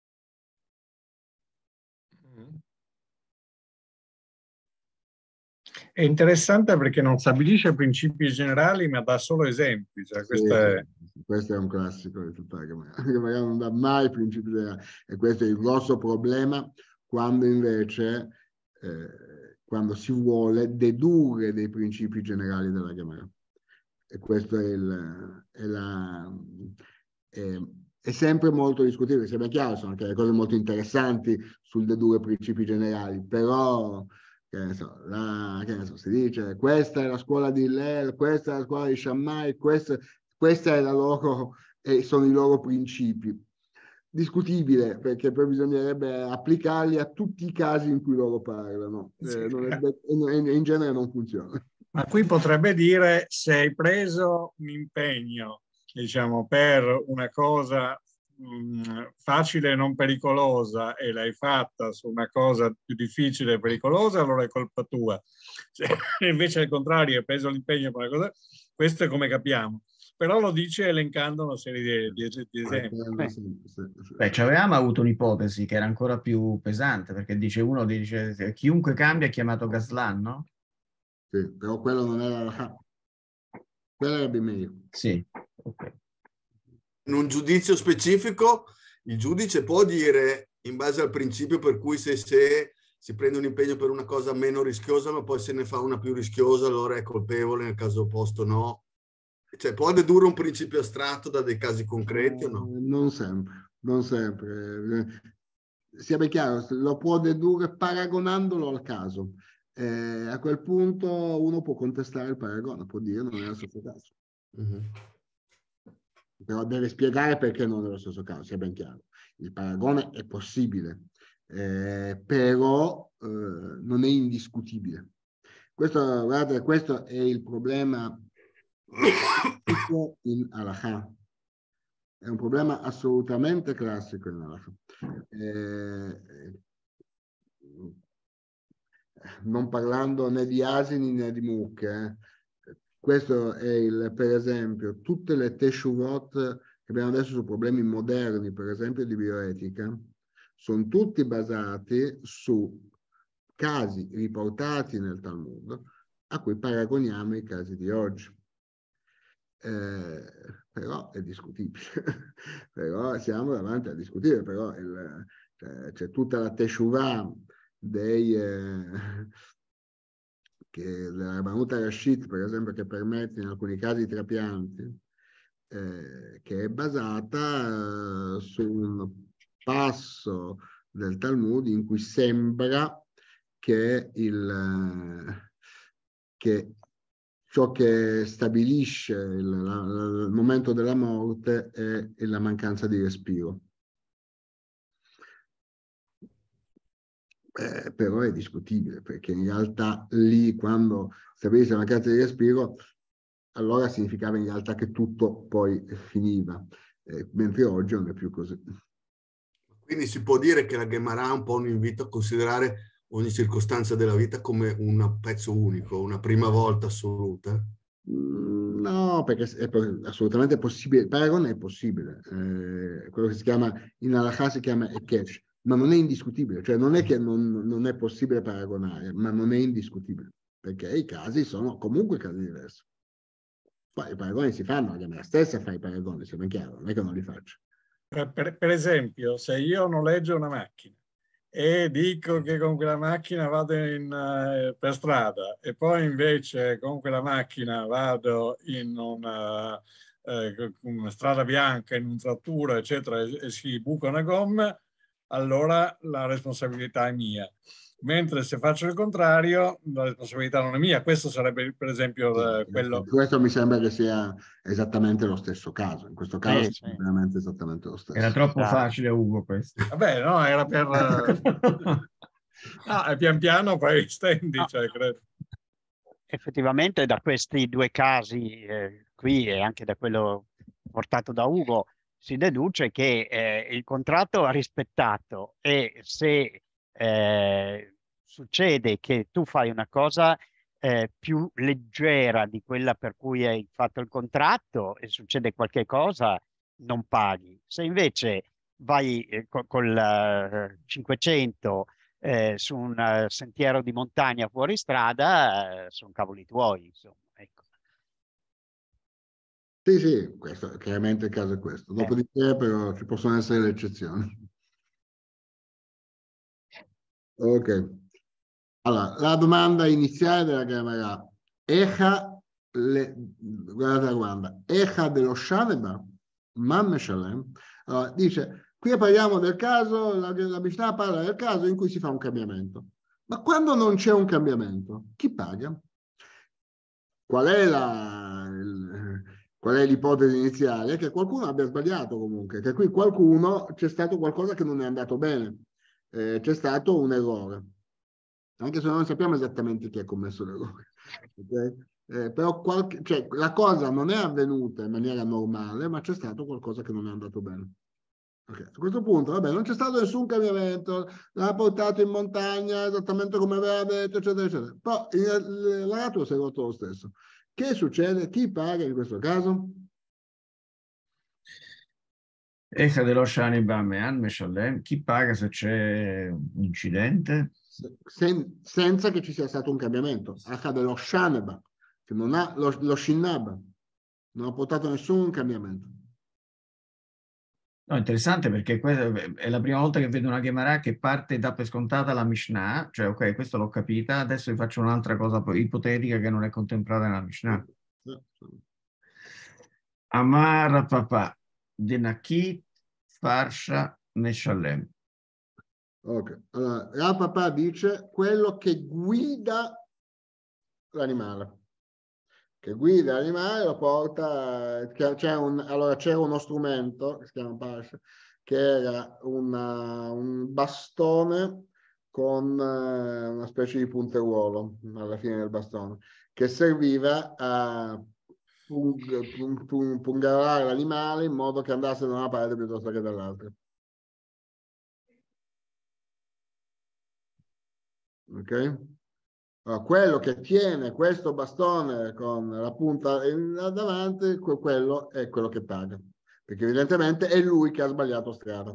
È interessante perché non stabilisce principi generali, ma dà solo esempi. Cioè, Sì, questo, è... questo è un classico di tutta la Gemara. La Gemara non dà mai principi generali. E questo è il grosso problema quando invece, eh, quando si vuole dedurre dei principi generali della Gemara. E questo è, il, è, la, è, è sempre molto discutibile. Sia ben chiaro, sono anche le cose molto interessanti sul dedurre principi generali, però... Che ne so, la, che ne so, si dice questa è la scuola di Hillel, questa è la scuola di Shammai, questa, questa è la loro, eh, sono i loro principi. Discutibile, perché poi bisognerebbe applicarli a tutti i casi in cui loro parlano. Eh, non è, in, in genere non funziona. Ma qui potrebbe dire, se hai preso un impegno, diciamo, per una cosa mh, facile e non pericolosa e l'hai fatta su una cosa più difficile e pericolosa, allora è colpa tua. Se invece al contrario hai preso l'impegno per una cosa, questo è come capiamo. Però lo dice elencando una serie di, di, di esempi. Beh, Beh ci avevamo avuto un'ipotesi che era ancora più pesante, perché dice uno dice chiunque cambia è chiamato Gaslan, no? Sì, però quello non era... Quello era Bimeir. Sì, ok. In un giudizio specifico, il giudice può dire, in base al principio per cui se, se si prende un impegno per una cosa meno rischiosa, ma poi se ne fa una più rischiosa, allora è colpevole, nel caso opposto no. Cioè, può dedurre un principio astratto da dei casi concreti eh, o no? Non sempre, non sempre. Sia ben chiaro, lo può dedurre paragonandolo al caso. Eh, a quel punto uno può contestare il paragone, può dire non è lo stesso caso. Mm-hmm. Però deve spiegare perché non è lo stesso caso, sia ben chiaro. Il paragone è possibile, eh, però eh, non è indiscutibile. Questo, guardate, questo è il problema in Halakha. È un problema assolutamente classico in Halakha. Eh, non parlando né di asini né di mucche. Eh. Questo è il, per esempio, tutte le teshuvot che abbiamo adesso su problemi moderni, per esempio di bioetica, sono tutti basati su casi riportati nel Talmud a cui paragoniamo i casi di oggi. Eh, però è discutibile. Però siamo davanti a discutire, però il, cioè, c'è tutta la teshuvah dei eh, che della Rabbanut Rashit, per esempio, che permette in alcuni casi trapianti, eh, che è basata eh, su un passo del Talmud in cui sembra che il che ciò che stabilisce il, la, il momento della morte è, è la mancanza di respiro. Eh, però è discutibile, perché in realtà lì, quando stabilisce la mancanza di respiro, allora significava in realtà che tutto poi finiva, eh, mentre oggi non è più così. Quindi si può dire che la Gemara è un po' un invito a considerare ogni circostanza della vita come un pezzo unico, una prima volta assoluta? No, perché è assolutamente possibile, il paragone è possibile, eh, quello che si chiama, in Halakha si chiama Ekesh, ma non è indiscutibile, cioè non è che non, non è possibile paragonare, ma non è indiscutibile, perché i casi sono comunque casi diversi. Poi i paragoni si fanno, la Gemara stessa fa i paragoni, sia ben chiaro, non è che non li faccio. Per, per esempio, se io noleggio una macchina e dico che con quella macchina vado in, uh, per strada e poi invece con quella macchina vado in una, uh, una strada bianca, in un trattura, eccetera, e, e si buca una gomma, allora la responsabilità è mia. Mentre se faccio il contrario, la responsabilità non è mia. Questo sarebbe, per esempio, sì, uh, quello... Questo mi sembra che sia esattamente lo stesso caso. In questo caso sì, è sì. veramente esattamente lo stesso. Era troppo ah. facile, Ugo, questo. Vabbè, no, era per... no, e pian piano poi stendi, No. cioè, credo. Effettivamente da questi due casi, eh, qui e anche da quello portato da Ugo si deduce che eh, il contratto va rispettato e se eh, succede che tu fai una cosa eh, più leggera di quella per cui hai fatto il contratto e succede qualche cosa, non paghi. Se invece vai eh, co- col eh, cinquecento eh, su un eh, sentiero di montagna fuori strada, eh, sono cavoli tuoi, insomma. Ecco. Sì, sì, questo, chiaramente il caso è questo. Eh. Dopodiché però ci possono essere le eccezioni. Ok. Allora, la domanda iniziale della Gemara. Echa, le, guardate la domanda. Echa dello Shaneba, Mamme Shalem. Allora, dice, qui parliamo del caso, la, la Mishnah parla del caso in cui si fa un cambiamento. Ma quando non c'è un cambiamento, chi paga? Qual è la... il, Qual è l'ipotesi iniziale? Che qualcuno abbia sbagliato comunque, che qui qualcuno c'è stato qualcosa che non è andato bene, eh, c'è stato un errore, anche se non sappiamo esattamente chi ha commesso l'errore. Okay? Eh, però qualche, cioè, la cosa non è avvenuta in maniera normale, ma c'è stato qualcosa che non è andato bene. Okay. A questo punto, vabbè, non c'è stato nessun cambiamento, l'ha portato in montagna esattamente come aveva detto, eccetera, eccetera. Però l'aratro si è rotto lo stesso. Che succede? Chi paga in questo caso? Echa dello Shani Bamean Meshalem, chi paga se c'è un incidente? Sen, senza che ci sia stato un cambiamento. Echa dello Shaneba, che non ha lo, lo Shinnab, non ha portato nessun cambiamento. No, interessante perché questa è la prima volta che vedo una Gemara che parte da per scontata la Mishnah, cioè ok, questo l'ho capita, adesso vi faccio un'altra cosa ipotetica che non è contemplata nella Mishnah. Amar papà, denakit farsha meshalem. Ok, allora, la papà dice quello che guida l'animale. Che guida l'animale, lo porta, c'è un, allora c'era uno strumento che si chiama Parsha, che era una, un bastone con eh, una specie di punteruolo alla fine del bastone, che serviva a pung, pung, pung, pungarare l'animale in modo che andasse da una parte piuttosto che dall'altra. Ok? Allora, quello che tiene questo bastone con la punta davanti, quello è quello che paga, perché evidentemente è lui che ha sbagliato strada.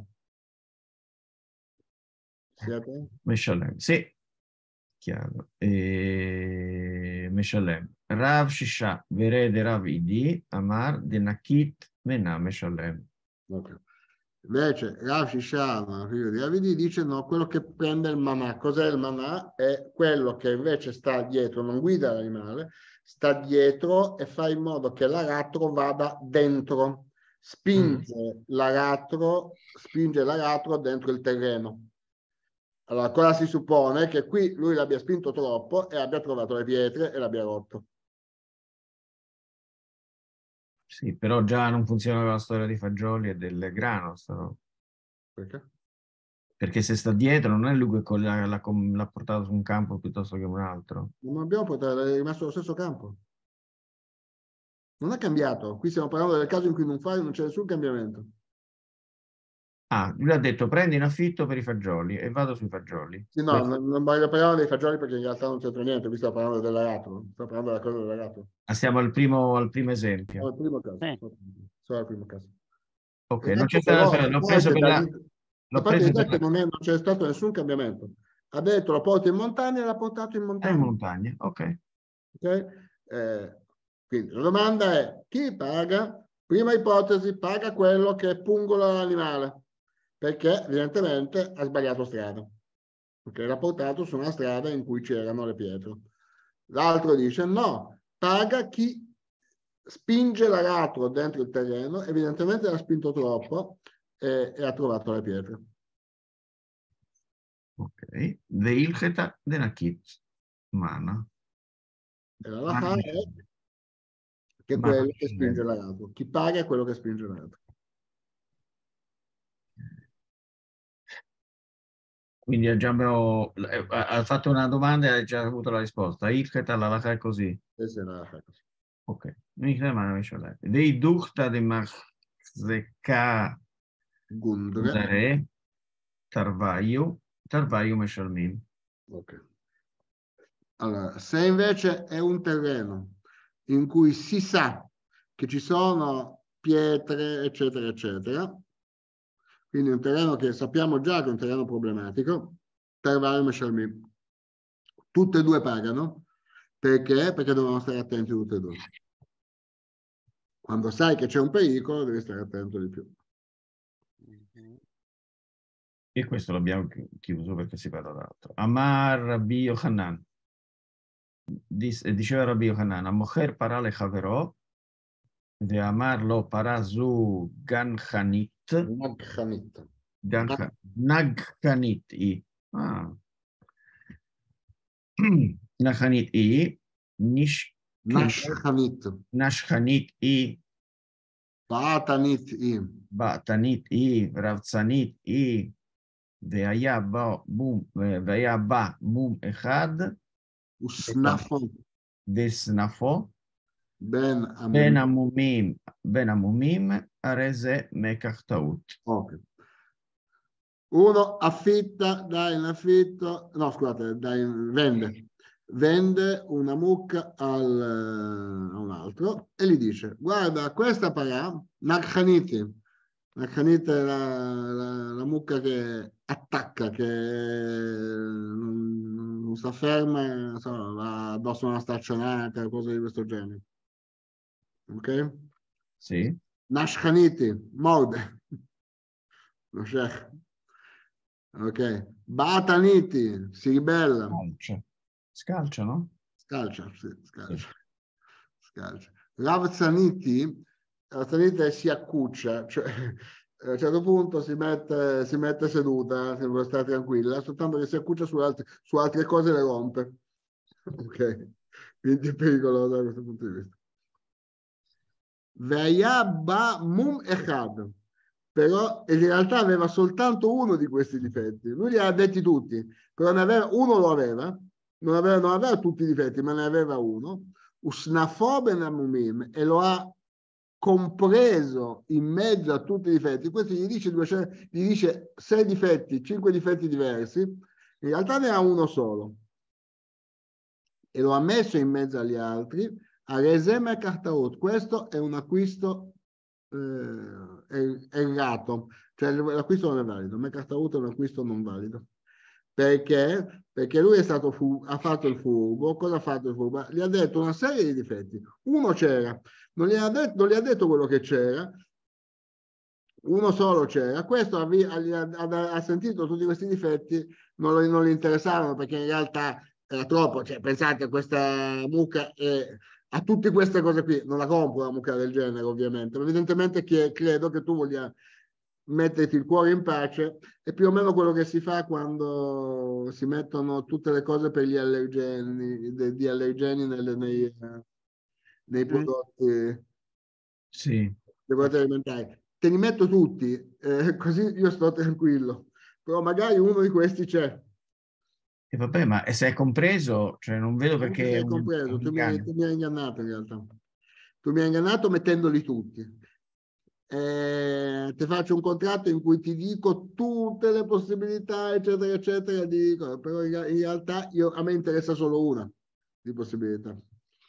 Siete? Meshalem, sì, chiaro. E... Meshalem. Rav Shisha, Verede Rav Idi, Amar, Denakit, Mena Meshalem. Okay. Invece Rav Shishama, figlio di Ravidi, dice no, quello che prende il manà. Cos'è il manà? È quello che invece sta dietro, non guida l'animale, sta dietro e fa in modo che l'aratro vada dentro, spinge mm. l'aratro, spinge l'aratro dentro il terreno. Allora, cosa si suppone? Che qui lui l'abbia spinto troppo e abbia trovato le pietre e l'abbia rotto. Sì, però già non funziona la storia dei fagioli e del grano. Sto... Perché? Perché se sta dietro non è lui che l'ha, l'ha, l'ha portato su un campo piuttosto che un altro. Non abbiamo portato, è rimasto allo stesso campo. Non è cambiato. Qui stiamo parlando del caso in cui non, fa, non c'è nessun cambiamento. Ah, lui ha detto prendi in affitto per i fagioli e vado sui fagioli. Sì, no, Questo. non, non voglio parlare dei fagioli perché in realtà non c'entra niente. Qui stiamo parlando dell'aratro. Stiamo parlando della cosa dell'aratro. Ah, stiamo al primo, al primo esempio. Solo al primo caso. Eh. Solo al primo caso. Ok, E non c'è però, stato, l'ho preso per la... A parte il fatto che non, è, non c'è stato nessun cambiamento. Ha detto lo porto in montagna e l'ha portato in montagna. È in montagna, ok. Okay? Eh, quindi la domanda è chi paga? Prima ipotesi, paga quello che pungola l'animale, perché evidentemente ha sbagliato strada, perché l'ha portato su una strada in cui c'erano le pietre. L'altro dice no, paga chi spinge l'aratro dentro il terreno, evidentemente l'ha spinto troppo e, e ha trovato le pietre. Ok, Veilcheta denakit, mana. E la laha è che è quello che spinge l'aratro. Chi paga è quello che spinge l'aratro. Quindi abbiamo, ha fatto una domanda e ha già avuto la risposta. Ilcheta la laha è così. Questa è la laha così. Ok. Dei duchta de Machzeka Gundare Tarvaio Tarvaio Meshalmin. Ok. Allora, se invece è un terreno in cui si sa che ci sono pietre, eccetera, eccetera, quindi un terreno che sappiamo già che è un terreno problematico, Tarvaio Meshalmin. Tutte e due pagano. Perché? Perché devono stare attenti tutte e due. Quando sai che c'è un pericolo, devi stare attento di più. E questo l'abbiamo chiuso perché si parla d'altro. Amar Rabbi Yochanan. Diceva Rabbi Yochanan, Amocher para le Havero, de Amar lo para zu Ganchanit. Ganchanit. Nagchanit i. Ah. Nachanit i. Nish. Nashchanit. Nashchanit i. Baatanit i. Baatanit i. Ravzanit i. והיה בא מום, והיה בא מום אחד, וסנפו, וסנפו, בין בין המומים, בין המומים, הרי זה מקח טעות. Okay. Uno affitta, dà in affitto, no scusate, dà in, vende, vende una mucca al, a un altro e gli dice, guarda, questa parà, Nakhaniti. Nakhaniti è la, la, la mucca che attacca, che non, non sta ferma, non so, va addosso a una staccionata, cose di questo genere. Ok? Sì. Nashkhaniti, morde. Noshech. Ok. Baataniti, si ribella. Scalcia. Scalcia, no? Scalcia, sì, scalcia. Sì. Scalcia. Ravzaniti, Ravzaniti si accuccia, cioè a un certo punto si mette, si mette seduta, se vuole stare tranquilla, soltanto che si accuccia su altre, su altre cose le rompe. Ok, quindi è pericoloso da questo punto di vista. Veia ba mum echad, però in realtà aveva soltanto uno di questi difetti. Lui li ha detti tutti, però ne aveva, uno lo aveva, non aveva, non aveva tutti i difetti, ma ne aveva uno. Usnafo ben amumim, e lo ha compreso in mezzo a tutti i difetti. Questo gli dice, due, gli dice sei difetti, cinque difetti diversi, in realtà ne ha uno solo e lo ha messo in mezzo agli altri. A reseme cartaut, questo è un acquisto eh, errato, cioè l'acquisto non è valido, me cartaut è un acquisto non valido. Perché? Perché lui è stato fu- ha fatto il furbo. Cosa ha fatto il furbo? Gli ha detto una serie di difetti. Uno c'era, non gli ha detto, non gli ha detto quello che c'era, uno solo c'era. Questo ha, ha, ha sentito tutti questi difetti, non, lo, non gli interessavano perché in realtà era troppo. Cioè, pensate, questa mucca è, ha tutte queste cose qui. Non la compro una mucca del genere, ovviamente. Ma evidentemente che, credo che tu voglia metterti il cuore in pace. È più o meno quello che si fa quando si mettono tutte le cose per gli allergeni, de, di allergeni nelle, nei, nei prodotti, sì. nei prodotti alimentari. Te li metto tutti, eh, così io sto tranquillo. Però magari uno di questi c'è. E vabbè, ma se è compreso, cioè non vedo perché... Non sei compreso, tu mi, hai, tu mi hai ingannato in realtà. Tu mi hai ingannato mettendoli tutti. Eh, ti faccio un contratto in cui ti dico tutte le possibilità, eccetera, eccetera, di, però in, in realtà io, a me interessa solo una di possibilità.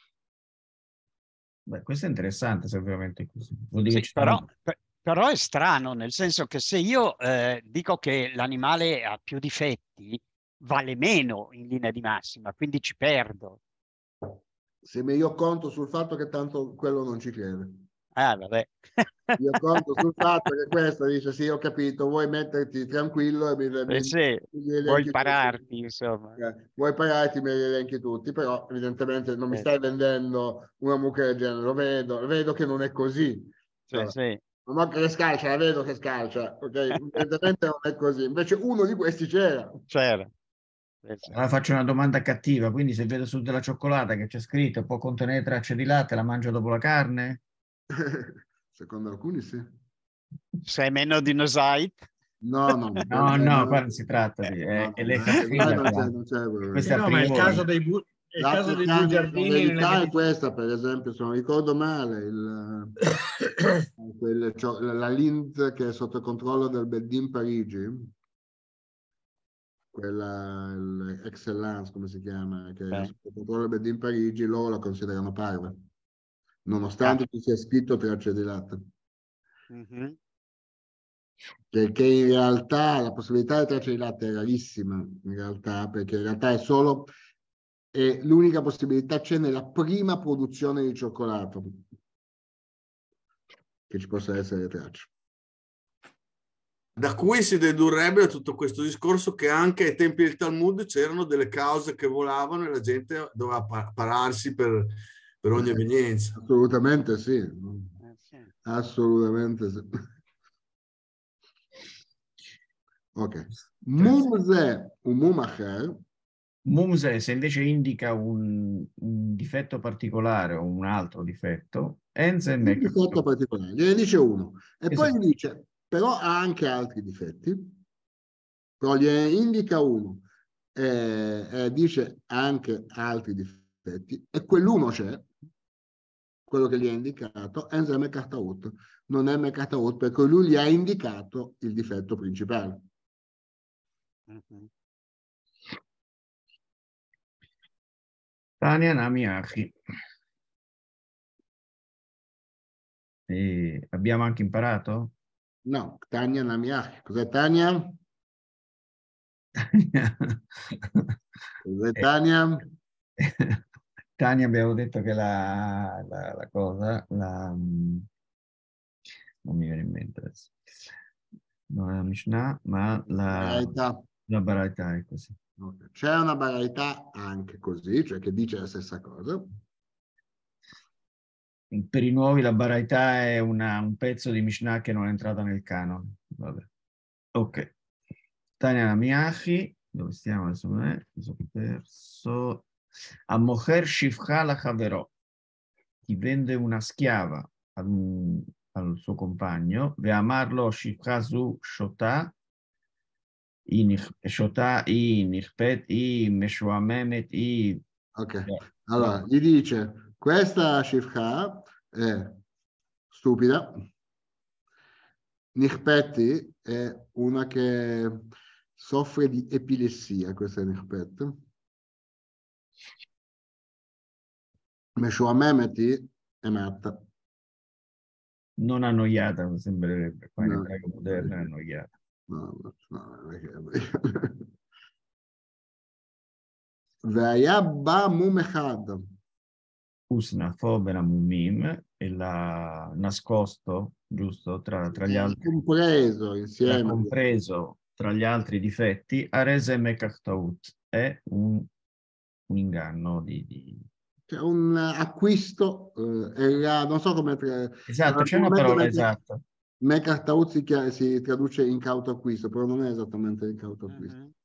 Beh, questo è interessante se veramente è così. Sì, però, per, però è strano, nel senso che se io eh, dico che l'animale ha più difetti, vale meno in linea di massima, quindi ci perdo. Se io conto sul fatto che tanto quello non ci crede. Ah, vabbè. Io conto sul fatto che questo dice sì, ho capito, vuoi metterti tranquillo e mi, mi, eh sì, mi vuoi pararti, insomma. Eh, vuoi pararti, me li elenchi tutti, però evidentemente non mi eh. stai vendendo una mucca del genere, lo vedo, vedo che non è così. Sì, Allora, sì. una mucca che scalcia, la vedo che scalcia, ok? Evidentemente non è così, invece uno di questi c'era. C'era. Allora faccio una domanda cattiva, quindi se vedo su della cioccolata che c'è scritto può contenere tracce di latte, la mangio dopo la carne? Secondo alcuni sì. Sei meno dinosaite? No, no, no, no, no, qua non si tratta di... no, È, no, è no, non c'è, non c'è, questa è no, ma è il prima. caso dei, il la caso dei due giardini verità nella è questa, per esempio, se non ricordo male, il, quel, cioè, la Lindt che è sotto controllo del Bedin Parigi, quella l'Excellence, come si chiama, che Beh. è sotto controllo del Bedin Parigi, loro la considerano parve, nonostante ah. ci sia scritto tracce di latte. Mm-hmm. Che, che in realtà la possibilità di tracce di latte è rarissima, in realtà, perché in realtà è solo e l'unica possibilità c'è nella prima produzione di cioccolato che ci possa essere tracce. Da cui si dedurrebbe da tutto questo discorso che anche ai tempi del Talmud c'erano delle cause che volavano e la gente doveva pararsi per, per ogni evenienza. Assolutamente sì. Eh, sì. Assolutamente sì. Ok. Mumze un mumacher. Mumse, se invece indica un, un difetto particolare o un altro difetto, Enze Un difetto particolare, gliene dice uno. E esatto. Poi gli dice, però ha anche altri difetti, però gliene indica uno, e, e dice anche altri difetti, e quell'uno c'è, quello che gli ha indicato, Enze è Mekataut. Non è Mekataut perché lui gli ha indicato il difetto principale. Mm-hmm. Tania Namiachi. E abbiamo anche imparato? No, Tania Namiachi. Cos'è Tania? Cos'è Tania? Tania abbiamo detto che la, la, la cosa, la, non mi viene in mente adesso, non è la Mishnah, ma la, la Baraita è così. Okay. C'è una Baraita anche così, cioè che dice la stessa cosa. Per i nuovi la Baraita è una, un pezzo di Mishnah che non è entrata nel canon. Vabbè. Ok. Tania Namiachi, dove stiamo adesso? Non è? Mi sono perso. A Moher Shifcha la Havero, chi vende una schiava al, al suo compagno, ve amarlo Shifcha su Shotà, Shotà i Nichpet i Meshuamemet i. Ok, allora gli dice questa Shifcha è stupida, Nichpeti è una che soffre di epilessia, questa è Nichpet. Meshuamemeti è matta. Non annoiata, mi sembrerebbe, qua in No, ebraico moderno è annoiata. No, no, no. Vayabba mumechad. Usna fobera mumim e l'ha nascosto, giusto, tra, tra gli altri. Compreso insieme. L'ha compreso tra gli altri difetti, Arese Mekachtaut, è un, un inganno di... di... C'è un acquisto, eh, era, non so come... Esatto, c'è una parola esatta. Mekachtaut si, si traduce incauto acquisto, però non è esattamente incauto acquisto. Mm-hmm.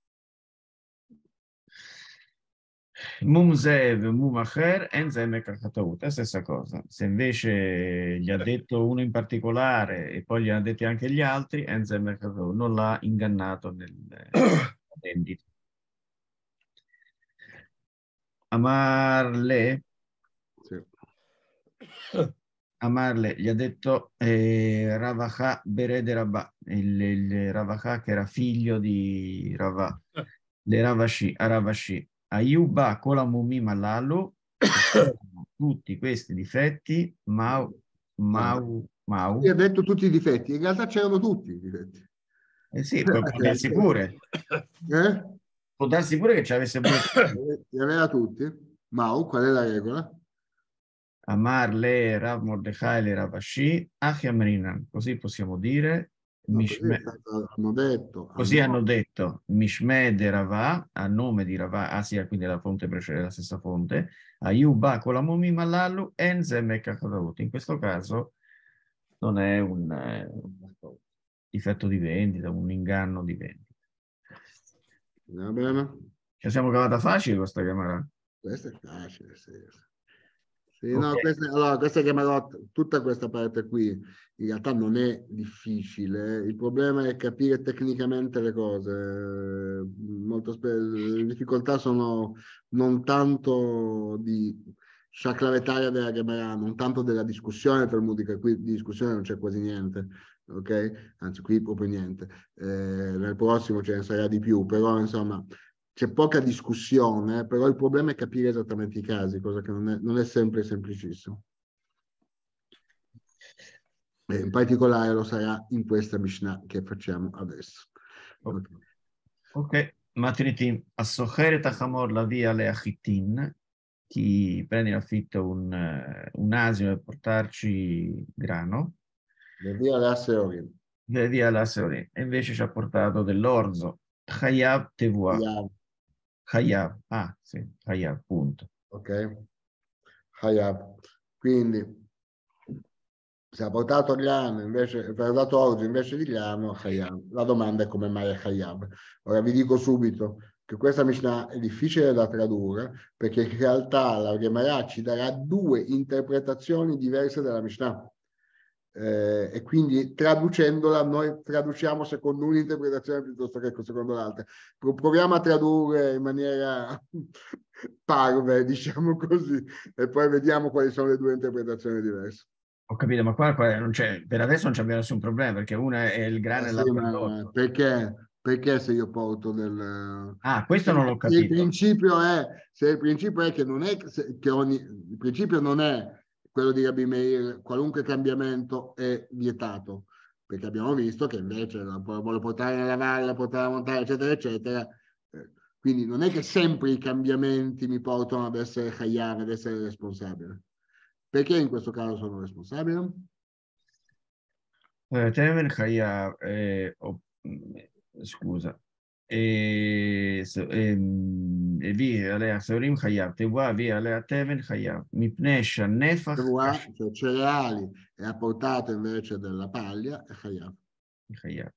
Mumzev, Mumacher, Enze Mekachtaut, è la stessa cosa. Se invece gli ha detto uno in particolare e poi gli ha detti anche gli altri, Enze Mekachtaut non l'ha ingannato nel vendita. Amarle, sì. Amarle gli ha detto eh, Ravaha Berede Rabba, il, il Ravaha che era figlio di Ravah, le Ravashi, Aravashi, Ayuba Kolamumi Malalu, tutti questi difetti, Mau, Mau, Mau. Gli ha detto tutti i difetti, in realtà c'erano tutti i difetti. Eh sì, può darsi pure. Eh? Può darsi pure che ci avesse pure. Li aveva tutti. Mau, qual è la regola? Amar le Rav Mordechai le Ravashi, Achiamrinan, così possiamo dire. No, Mishme... così hanno detto. Così hanno... hanno detto Mishme de Ravah, a nome di Ravah, ah sì, quindi la fonte precedente, la stessa fonte, Ayuba con la Mumi Malallu, Enze Mekachadavut. In questo caso non è un, eh, un difetto di vendita, un inganno di vendita. Va bene. Ci siamo cavata facile questa chiamata? Questo è facile, sì. Sì, no, Ok. questa, allora, questa chiamerò tutta questa parte qui, in realtà non è difficile, il problema è capire tecnicamente le cose. Molto spesso le difficoltà sono non tanto di sciaclavetaria della Gemara, non tanto della discussione talmudica, qui di discussione non c'è quasi niente, ok? Anzi, qui proprio niente. Eh, nel prossimo ce ne sarà di più, però insomma c'è poca discussione, però il problema è capire esattamente i casi, cosa che non è, non è sempre semplicissimo. E in particolare lo sarà in questa Mishnah che facciamo adesso. Ok. Ok. Matritim, assocher et achamor la via le achitin, chi prende in affitto un, eh, un asino per portarci grano, Le via la Seorim. via via la Seorim, e invece ci ha portato dell'orzo, Chayav Tevua, Hayab, Chayav, ah sì, Chayav, punto. ok? Hayab. Quindi se ha portato grano invece, ha portato orzo invece di grano, Hayab. La domanda è come mai è Hayab. Ora vi dico subito che questa Mishnah è difficile da tradurre perché in realtà la Gemara ci darà due interpretazioni diverse della Mishnah. Eh, e quindi traducendola noi traduciamo secondo un'interpretazione piuttosto che secondo l'altra. Proviamo a tradurre in maniera parve, diciamo così, e poi vediamo quali sono le due interpretazioni diverse. Ho capito, ma qua, qua non c'è, per adesso non c'abbiamo nessun problema perché una è il grano Ah, e sì, l'altra è ma l'orzo. perché, perché se io porto del... Ah, questo non l'ho Se il capito. principio è, se il principio è che non è che ogni, il principio non è quello di Rabbi Meir, qualunque cambiamento è vietato, perché abbiamo visto che invece la vuole portare nella valle, la portare a montare, eccetera, eccetera. Quindi non è che sempre i cambiamenti mi portano ad essere Chayav, ad essere responsabile. Perché in questo caso sono responsabile? Eh, Teven Chayav, eh, oh, scusa, e via Alea Seorim Chayav, Tewa via Alea Teven Chayav, Mipnesha Nefach Cioè cereali e ha portato invece della paglia è Chayav. Chayav.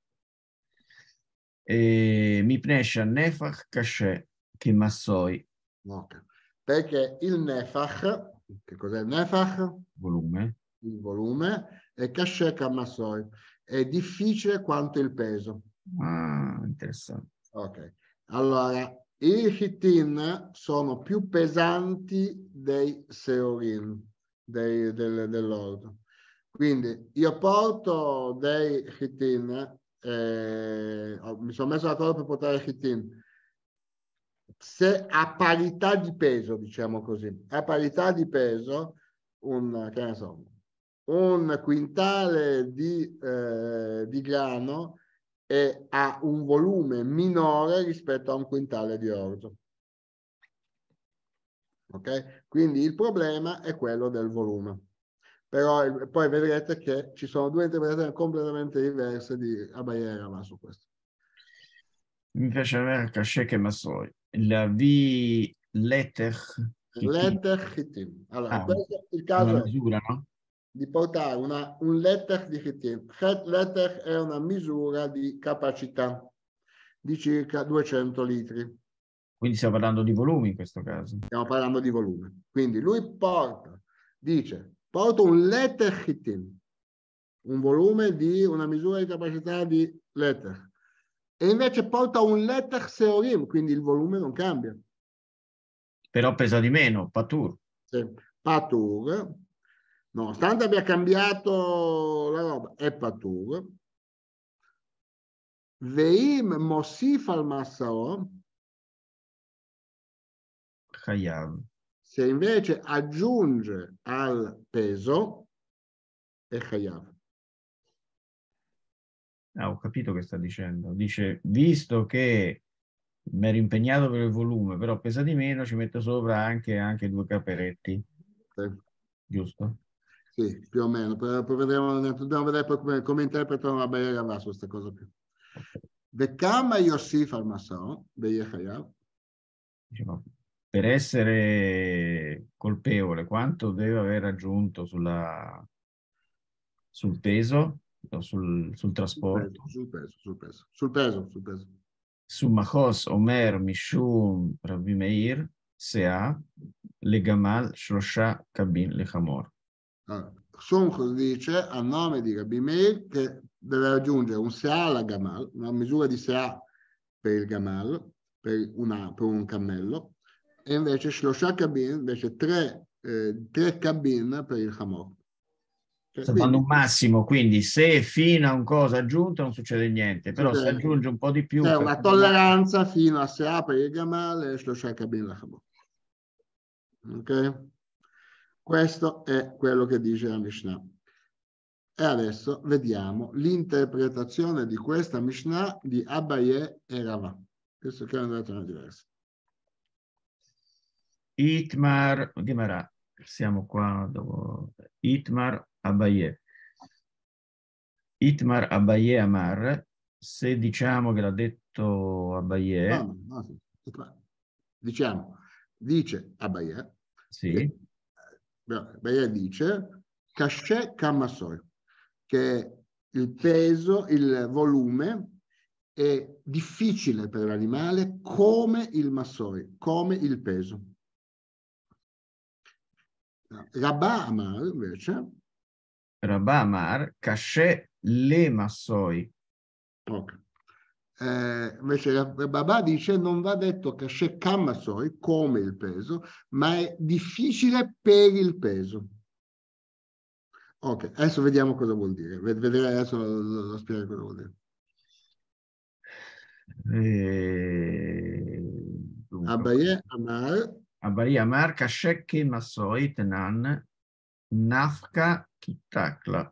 Mipnesha Nefach Kashe Kimassoi. Okay. Perché il Nefach, che cos'è il Nefach? Volume. Il volume, e Kashe Kamassoi. È difficile quanto il peso. Ah, interessante. Ok. Allora, i Hittin sono più pesanti dei Seorim, dei, del, dell'ordo. Quindi io porto dei Hittin, eh, mi sono messo d'accordo per portare Hittin, se a parità di peso, diciamo così, a parità di peso, un, che ne so, un quintale di, eh, di grano e ha un volume minore rispetto a un quintale di orzo. Ok? Quindi il problema è quello del volume. Però poi vedrete che ci sono due interpretazioni completamente diverse di Abaye e Rava su questo. Mi piace avere Kashe Kemassoi. La V Letech Letter Hittim. Allora, Ah, questo, il una caso è misura, no? di portare una, un letter di Hittim. Letter è una misura di capacità di circa duecento litri. Quindi stiamo parlando di volumi in questo caso. Stiamo parlando di volume. Quindi lui porta, dice, porto un letter Hittim, un volume di una misura di capacità di letter. E invece porta un letter Seorim, quindi il volume non cambia. Però pesa di meno, Patur. Sì. Patur, nonostante abbia cambiato la roba, è Patur. Veim Mosif al Massao, Chayav. se invece aggiunge al peso, è Chayav. Ah, ho capito che sta dicendo. Dice, visto che mi ero impegnato per il volume, però pesa di meno, ci metto sopra anche, anche due caperetti. Sì. Giusto? Sì, più o meno. Poi, poi vedremo, dobbiamo vedere poi come, come interpretano la Beia Rava su questa cosa qui. Vekama Yosif al Massao, Beia Chayav. Diciamo, per essere colpevole, quanto deve aver aggiunto sulla, sul peso, o sul, sul trasporto? Sul peso, sul peso, sul peso, sul peso. Su Machos, Omer, Mishum, Rabbi Meir, se ha legamal shlosha kabin lechamor. Allora, Sumchus dice a nome di Rabbi Meir che deve aggiungere un seah alla gamal, una misura di seah per il gamal, per, una, per un cammello, e invece shlosha kabin, invece tre, eh, tre kabin per il hamor. Cioè, Sto quindi, dando un massimo, quindi se fino a un cosa aggiunto non succede niente, però se aggiunge un po' di più... c'è per una tolleranza fino a seah per il gamal e shlosha kabin la hamor. Ok? Questo è quello che dice la Mishnah. E adesso vediamo l'interpretazione di questa Mishnah di Abaye e Rava. Questo che è una relazione diversa. Itmar, Gemara, siamo qua, dopo, Itmar Abaye. Itmar Abaye Amar, se diciamo che l'ha detto Abaye... No, no, no, diciamo, dice Abaye, sì. che, Abaye dice Kashe Kamasoy, che il peso, il volume è difficile per l'animale come il massoi, come il peso. Rabba Amar invece Rabba Amar, Kashe le massoi. okay. Eh, invece Rabba dice non va detto Kashe Kamasoy come il peso, ma è difficile per il peso. Ok, adesso vediamo cosa vuol dire. Vedrei adesso lo, lo, lo spiego cosa vuol dire. E... Abaye Amar. Abaye Amar, Kashe ke massoi tenan nafka kitakla.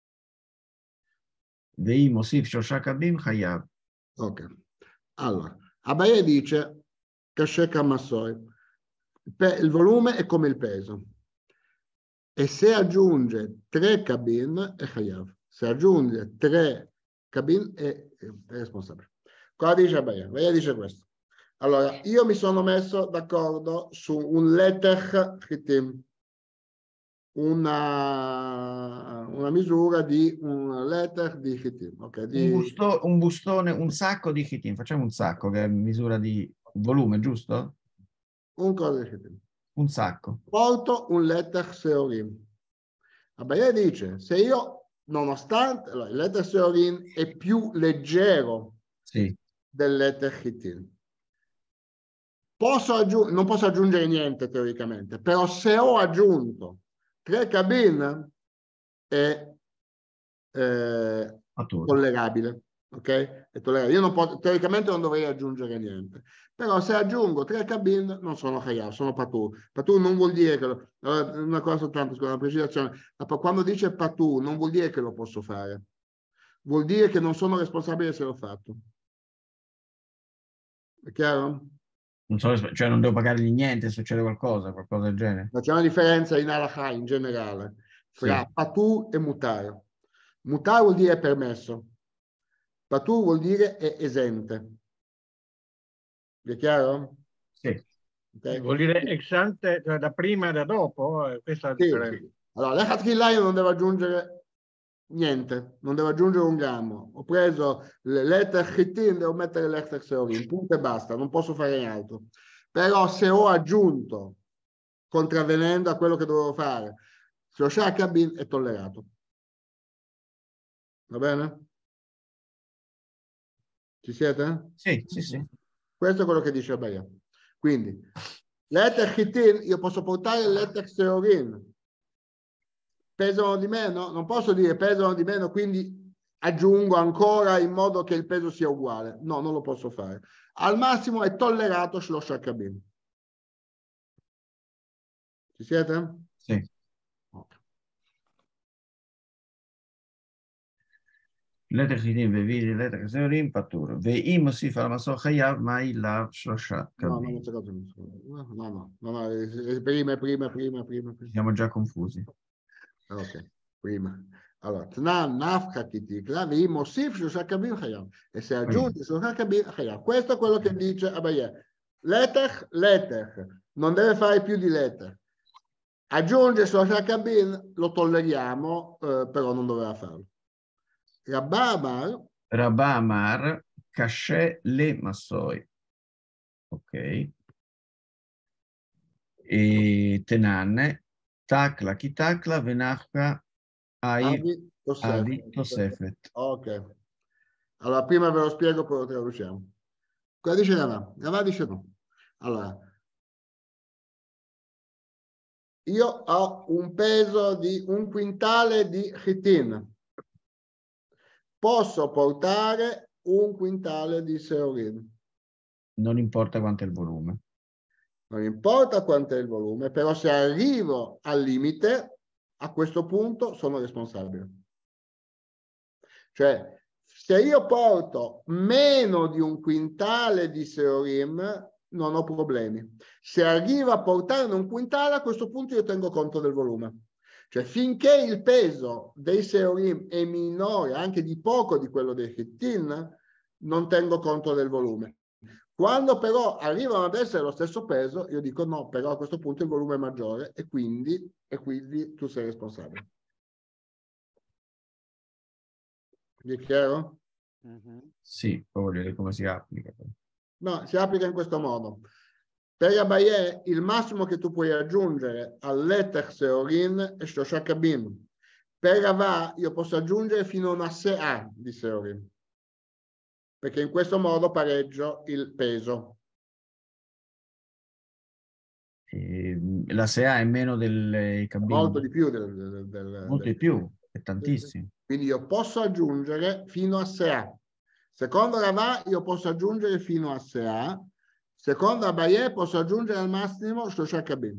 Vei mosif shosha kabim chayav. Ok, allora Abaye dice Kashe Kamasoy, il volume è come il peso. E se aggiunge tre cabin è chayav. Se aggiunge tre cabin è, è, è responsabile. Cosa dice Abaye? Abaye dice questo. Allora, io mi sono messo d'accordo su un letech chitim, una, una misura di un letech di chitim. Okay, di... Un, busto, un bustone, un sacco di chitim. Facciamo un sacco che è misura di volume, giusto? Un cosa di chitim. Un sacco. Porto un letech seorim. Abaye dice, se io, nonostante, allora, il letech seorim è più leggero sì. del letech chitim. Posso aggiungere, non posso aggiungere niente teoricamente, però se ho aggiunto tre cabine è eh, tollerabile, ok? È tollerabile. Io non posso, teoricamente non dovrei aggiungere niente, però se aggiungo tre cabine non sono chayav, sono patur. Patur non vuol dire che lo, una cosa soltanto, scusa, una precisazione, quando dice patur non vuol dire che lo posso fare, vuol dire che non sono responsabile se l'ho fatto. È chiaro? Non so, cioè non devo pagargli niente se succede qualcosa, qualcosa del genere. C'è una differenza in halakha in generale fra sì. Patur e mutar. Mutar vuol dire permesso. Patur vuol dire è esente. È chiaro? Sì. Okay. Vuol dire ex ante, cioè da prima e da dopo? Eh, questa è la sì, differenza. Sì. Allora, l'Echatchillah io non devo aggiungere niente, non devo aggiungere un grammo. Ho preso l'Eter Chitin, devo mettere l'Eter Seorim, punto e basta, non posso fare altro. Però se ho aggiunto, contravvenendo a quello che dovevo fare, Shloshah Kabin è tollerato. Va bene? Ci siete? Sì, sì, sì. Questo è quello che dice Abaye. Quindi, l'Eter Chitin, io posso portare l'Eter Seorim. Pesano di meno? Non posso dire pesano di meno, quindi aggiungo ancora in modo che il peso sia uguale. No, non lo posso fare. Al massimo è tollerato Shloshah Kabin. Ci siete? Sì. Okay. Letter chitim veviri letter seorim patur. Ve'im si fa maso chayav mai la shlosha kabin. No, non c'è cosa. No, no, no, no, prima, prima, prima, prima. Siamo già confusi. Ok, prima. Allora, Tnan nafka kitikla ve'im osif Shloshah Kabin chayav. E se aggiungi Shloshah Kabin chayav. Questo è quello che dice Abaye. Letech, letech. Non deve fare più di letech. Aggiunge Shloshah Kabin, lo tolleriamo, eh, però non doveva farlo. Rabba Amar. Rabba Amar, Kashe le massoi. Ok. E Tenan, Takla, Kitakla, Venachka, Ai, Avi, Tosefet. Ok. Allora, prima ve lo spiego, poi lo traduciamo. Cosa dice Ravà? Ravà dice no. Allora, io ho un peso di un quintale di chitin. Posso portare un quintale di seorin. Non importa quanto è il volume. Non importa quanto è il volume, però se arrivo al limite, a questo punto sono responsabile. Cioè, se io porto meno di un quintale di seorim, non ho problemi. Se arrivo a portare un quintale, a questo punto io tengo conto del volume. Cioè, finché il peso dei seorim è minore, anche di poco di quello dei chitin, non tengo conto del volume. Quando però arrivano ad essere lo stesso peso, io dico no, però a questo punto il volume è maggiore e quindi, e quindi tu sei responsabile. È chiaro? Mm-hmm. Sì, poi voglio vedere come si applica. No, si applica in questo modo. Per Abaye il massimo che tu puoi aggiungere all'eter seorin è shlosha kabim. Per Ravà io posso aggiungere fino a una sea di seorin. Perché in questo modo pareggio il peso. E la S E A è meno delle cabine? Molto di più. Del, del, del, Molto del... di più, è tantissimo. Quindi io posso aggiungere fino a S E A. Secondo Ravà io posso aggiungere fino a S E A. Secondo Abaye posso aggiungere al massimo shlosha kabin.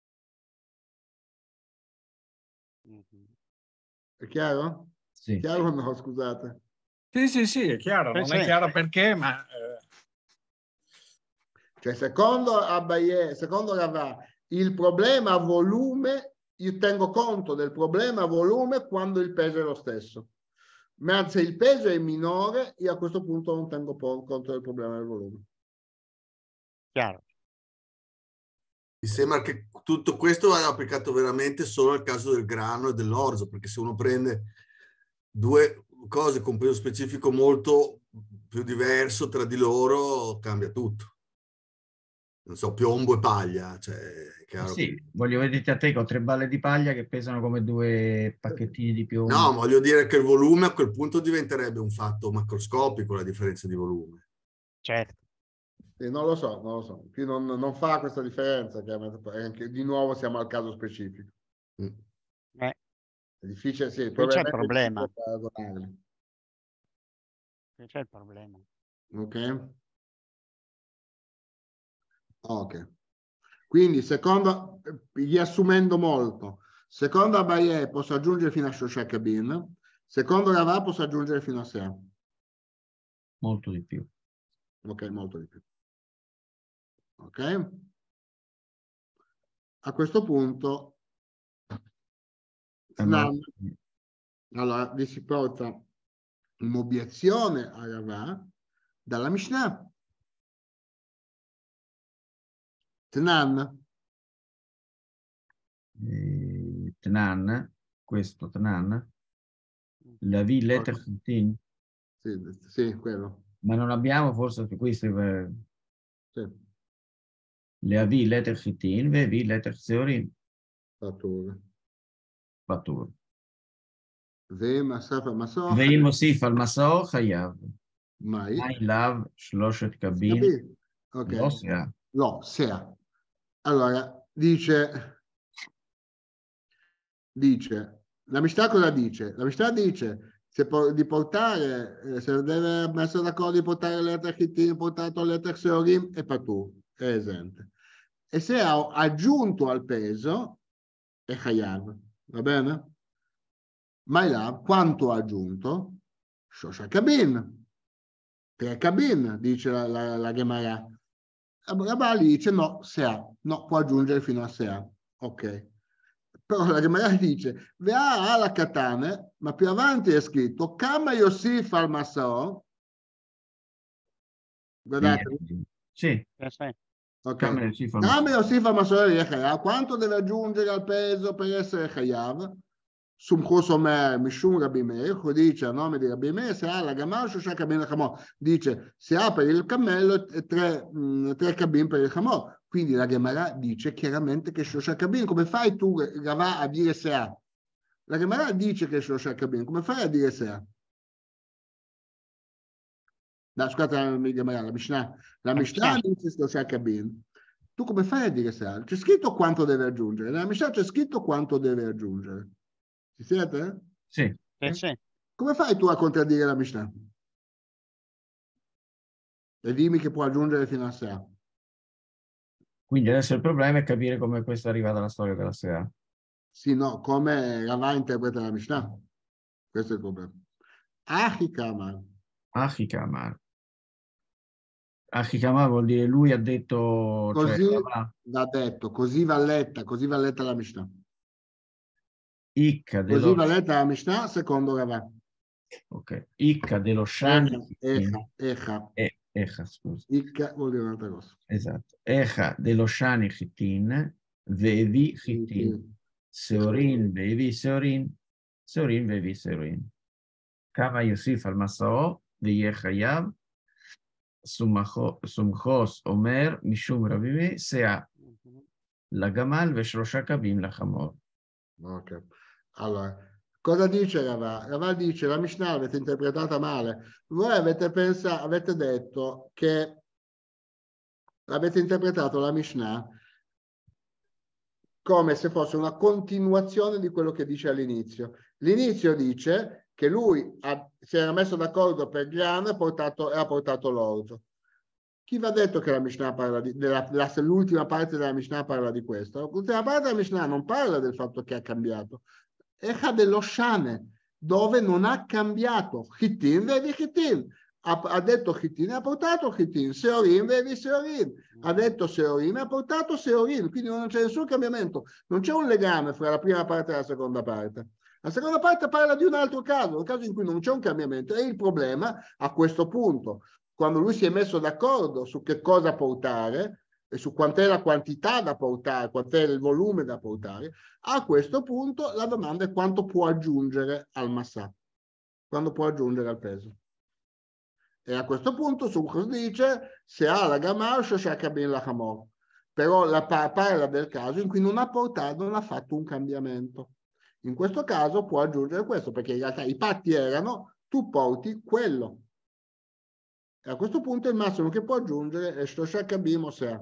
È chiaro? Sì. È chiaro o no? Scusate. Sì, sì, sì, è chiaro. Non Sì, è sì. chiaro perché, ma... Eh... Cioè, secondo Abaye, secondo Ravà, il problema volume, io tengo conto del problema volume quando il peso è lo stesso. Ma se il peso è minore, io a questo punto non tengo conto del problema del volume. Chiaro. Mi sembra che tutto questo vada applicato veramente solo al caso del grano e dell'orzo, perché se uno prende due cose con peso specifico molto più diverso tra di loro, cambia tutto. Non so, piombo e paglia, cioè, è chiaro. Sì, che... voglio vedere a te con tre balle di paglia che pesano come due pacchettini di piombo. No, voglio dire che il volume a quel punto diventerebbe un fatto macroscopico, la differenza di volume. Certo. E non lo so, non lo so. Qui non, non fa questa differenza, che anche, di nuovo siamo al caso specifico. Mm. Eh. È difficile, sì, Qui c'è il problema. Qui c'è il problema. Ok? Ok. Quindi, secondo, riassumendo molto, secondo Abaye posso aggiungere fino a shlosha kabin, secondo Ravà posso aggiungere fino a S E A. Molto di più. Ok, molto di più. Ok? A questo punto, Snan, allora vi si porta un'obiezione a Ravà dalla Mishnah. Tnan. Eh, Tnan, questo Tnan, la V letter quindici. Sì, sì, quello. Ma non abbiamo forse questo per... Sì. Le A V letter quindici, V V letter seorin. Fatur. Fatur. Ve masaf masaf. ואם מוסיף על מסעו חייב. Mai. מאי לאו שלושת קבין. Ok. לא S E A. No, S E A. Allora, dice, dice, la Mishnah cosa dice? La Mishnah dice se po- di portare, eh, se deve essere d'accordo di portare l'eter chitin, portato l'eter seorim, è patur, è esente. E se ha aggiunto al peso, è chayav, va bene? Ma là, quanto ha aggiunto? Shosha kabin. Tre kabin, dice la, la, la Gemara. Rabbi dice no, S E A, no, può aggiungere fino a S E A. Ok. Però la Gemara dice, vea alla katane, ma più avanti è scritto, Kama Yosif al Masao. Guardate. Sì. Ok. Kama Yosif al Kama Yosif al Masao. Quanto deve aggiungere al peso per essere Chayav? Sumchus Omer, Mishum Rabbi Meir, dice a nome di Rabbi Meir, se ha la Gamal, Shosha Kabin al Chamor. Dice, se ha per il cammello tre, tre cabin per il Chamor. Quindi la Gemara dice chiaramente che Shloshah Kabin. Come fai tu, Ravà, a dire se ha? La Gemara dice che Shloshah Kabin. Come fai a dire se ha? No, scusate, la Gemara, la Mishnah. La Mishnah dice Shloshah Kabin. Tu come fai a dire se ha? C'è scritto quanto deve aggiungere. Nella Mishnah c'è scritto quanto deve aggiungere. Ci siete? Sì. Eh, sì. Come fai tu a contraddire la Mishnah? E dimmi che può aggiungere fino a se ha. Quindi adesso il problema è capire come questo è arrivato alla storia della S E A. Sì, no, come Ravà interpreta la Mishnah. Questo è il problema. Achikamar. Achikamar. Achikamar vuol dire lui ha detto... Così cioè, Ravà, va detto, così va letta, così va letta la Mishnah. Icca Così dello... va letta la Mishnah secondo Ravà. Ok. Icca dello Shani... Echa, echa. E, Echa, scusa. Icca vuol dire un'altra cosa. Esatto. Echa dello Shani Chitin, Vevi Chitin. Seorin, Vevi Seorin, Seorin, Vevi Seorin. Kama Yosif al-Masao, Veyechayav, Sumchos Omer, Mishum Ravimi, Sea, la Gamal, Veshrosha Kabim, la Hamor. Ok. Allora, cosa dice Ravà? Ravà dice, la Mishnah l'avete interpretata male. Voi avete pensato, avete detto che avete interpretato la Mishnah come se fosse una continuazione di quello che dice all'inizio. L'inizio dice che lui ha, si era messo d'accordo per grano e ha portato, ha portato l'orzo. Chi va detto che la Mishnah parla di, della, la, l'ultima parte della Mishnah parla di questo? L'ultima parte della Mishnah non parla del fatto che ha cambiato. Echa dello Shane, dove non ha cambiato. Chitin, vedi Chitin. Ha, ha detto Chitin, ha portato Chitin. Seorin, vedi Seorin. Ha detto Seorin, ha portato Seorin. Quindi non c'è nessun cambiamento. Non c'è un legame fra la prima parte e la seconda parte. La seconda parte parla di un altro caso, un caso in cui non c'è un cambiamento. E il problema a questo punto, quando lui si è messo d'accordo su che cosa portare e su quant'è la quantità da portare, quant'è il volume da portare, a questo punto la domanda è quanto può aggiungere al massà, quando può aggiungere al peso. E a questo punto Sumchos dice se ha la gamar shoshaka bin la hamor, però la parla del caso in cui non ha portato, non ha fatto un cambiamento. In questo caso può aggiungere questo, perché in realtà i patti erano tu porti quello. E a questo punto il massimo che può aggiungere è shoshaka bin mosea.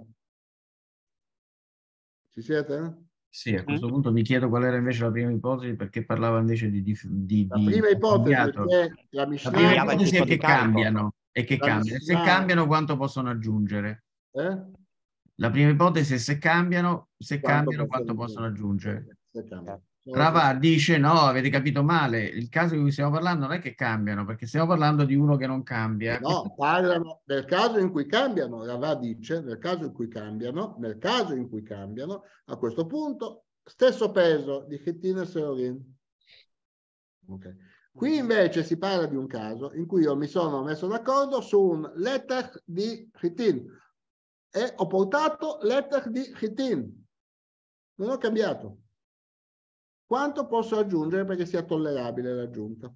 Ci siete? Sì, a questo punto mi chiedo qual era invece la prima ipotesi, perché parlava invece di, di, di, La di prima ipotesi è cambiato. che la La Mishnah... prima Cambiava il ipotesi tipo è di che carico. cambiano, e che La cambiano. Se Mishnah- cambiano, quanto possono aggiungere? Eh? La prima ipotesi è se cambiano, se Quanto cambiano, possono quanto possono aggiungere. Se cambia. Ravà dice no, avete capito male, il caso di cui stiamo parlando non è che cambiano, perché stiamo parlando di uno che non cambia. No, parlano del caso in cui cambiano, Ravà dice, nel caso in cui cambiano, nel caso in cui cambiano, a questo punto, stesso peso di Chitin e Seorin. Okay. Qui invece si parla di un caso in cui io mi sono messo d'accordo su un letter di Chitin e ho portato letter di Chitin. Non ho cambiato. Quanto posso aggiungere perché sia tollerabile l'aggiunta?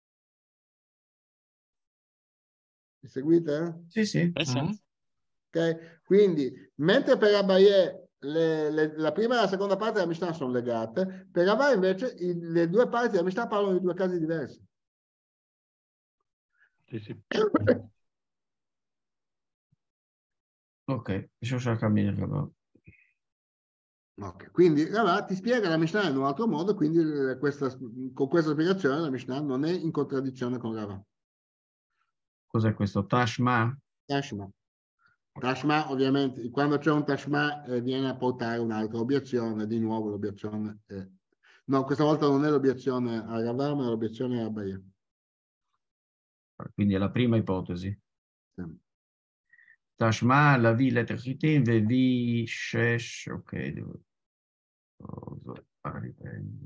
Mi seguite? Sì, sì. Eh, sì. Okay? Quindi, mentre per Abaye le, le, la prima e la seconda parte della Mishnah sono legate, per Ravà invece i, le due parti della Mishnah parlano di due casi diversi. Sì, sì. Ok, Shoshaka Kabim. Okay. Quindi Ravà ti spiega la Mishnah in un altro modo, quindi questa, con questa spiegazione la Mishnah non è in contraddizione con Ravà. Cos'è questo? Tashma? Tashma. Tashma, ovviamente, quando c'è un Tashma eh, viene a portare un'altra obiezione, di nuovo l'obiezione. Eh, no, questa volta non è l'obiezione a Ravà, ma è l'obiezione a Abaye. Quindi è la prima ipotesi. Sì. Tashma, la vi letechitin, ve vi shesh, ok, devo... Cosa riprendo?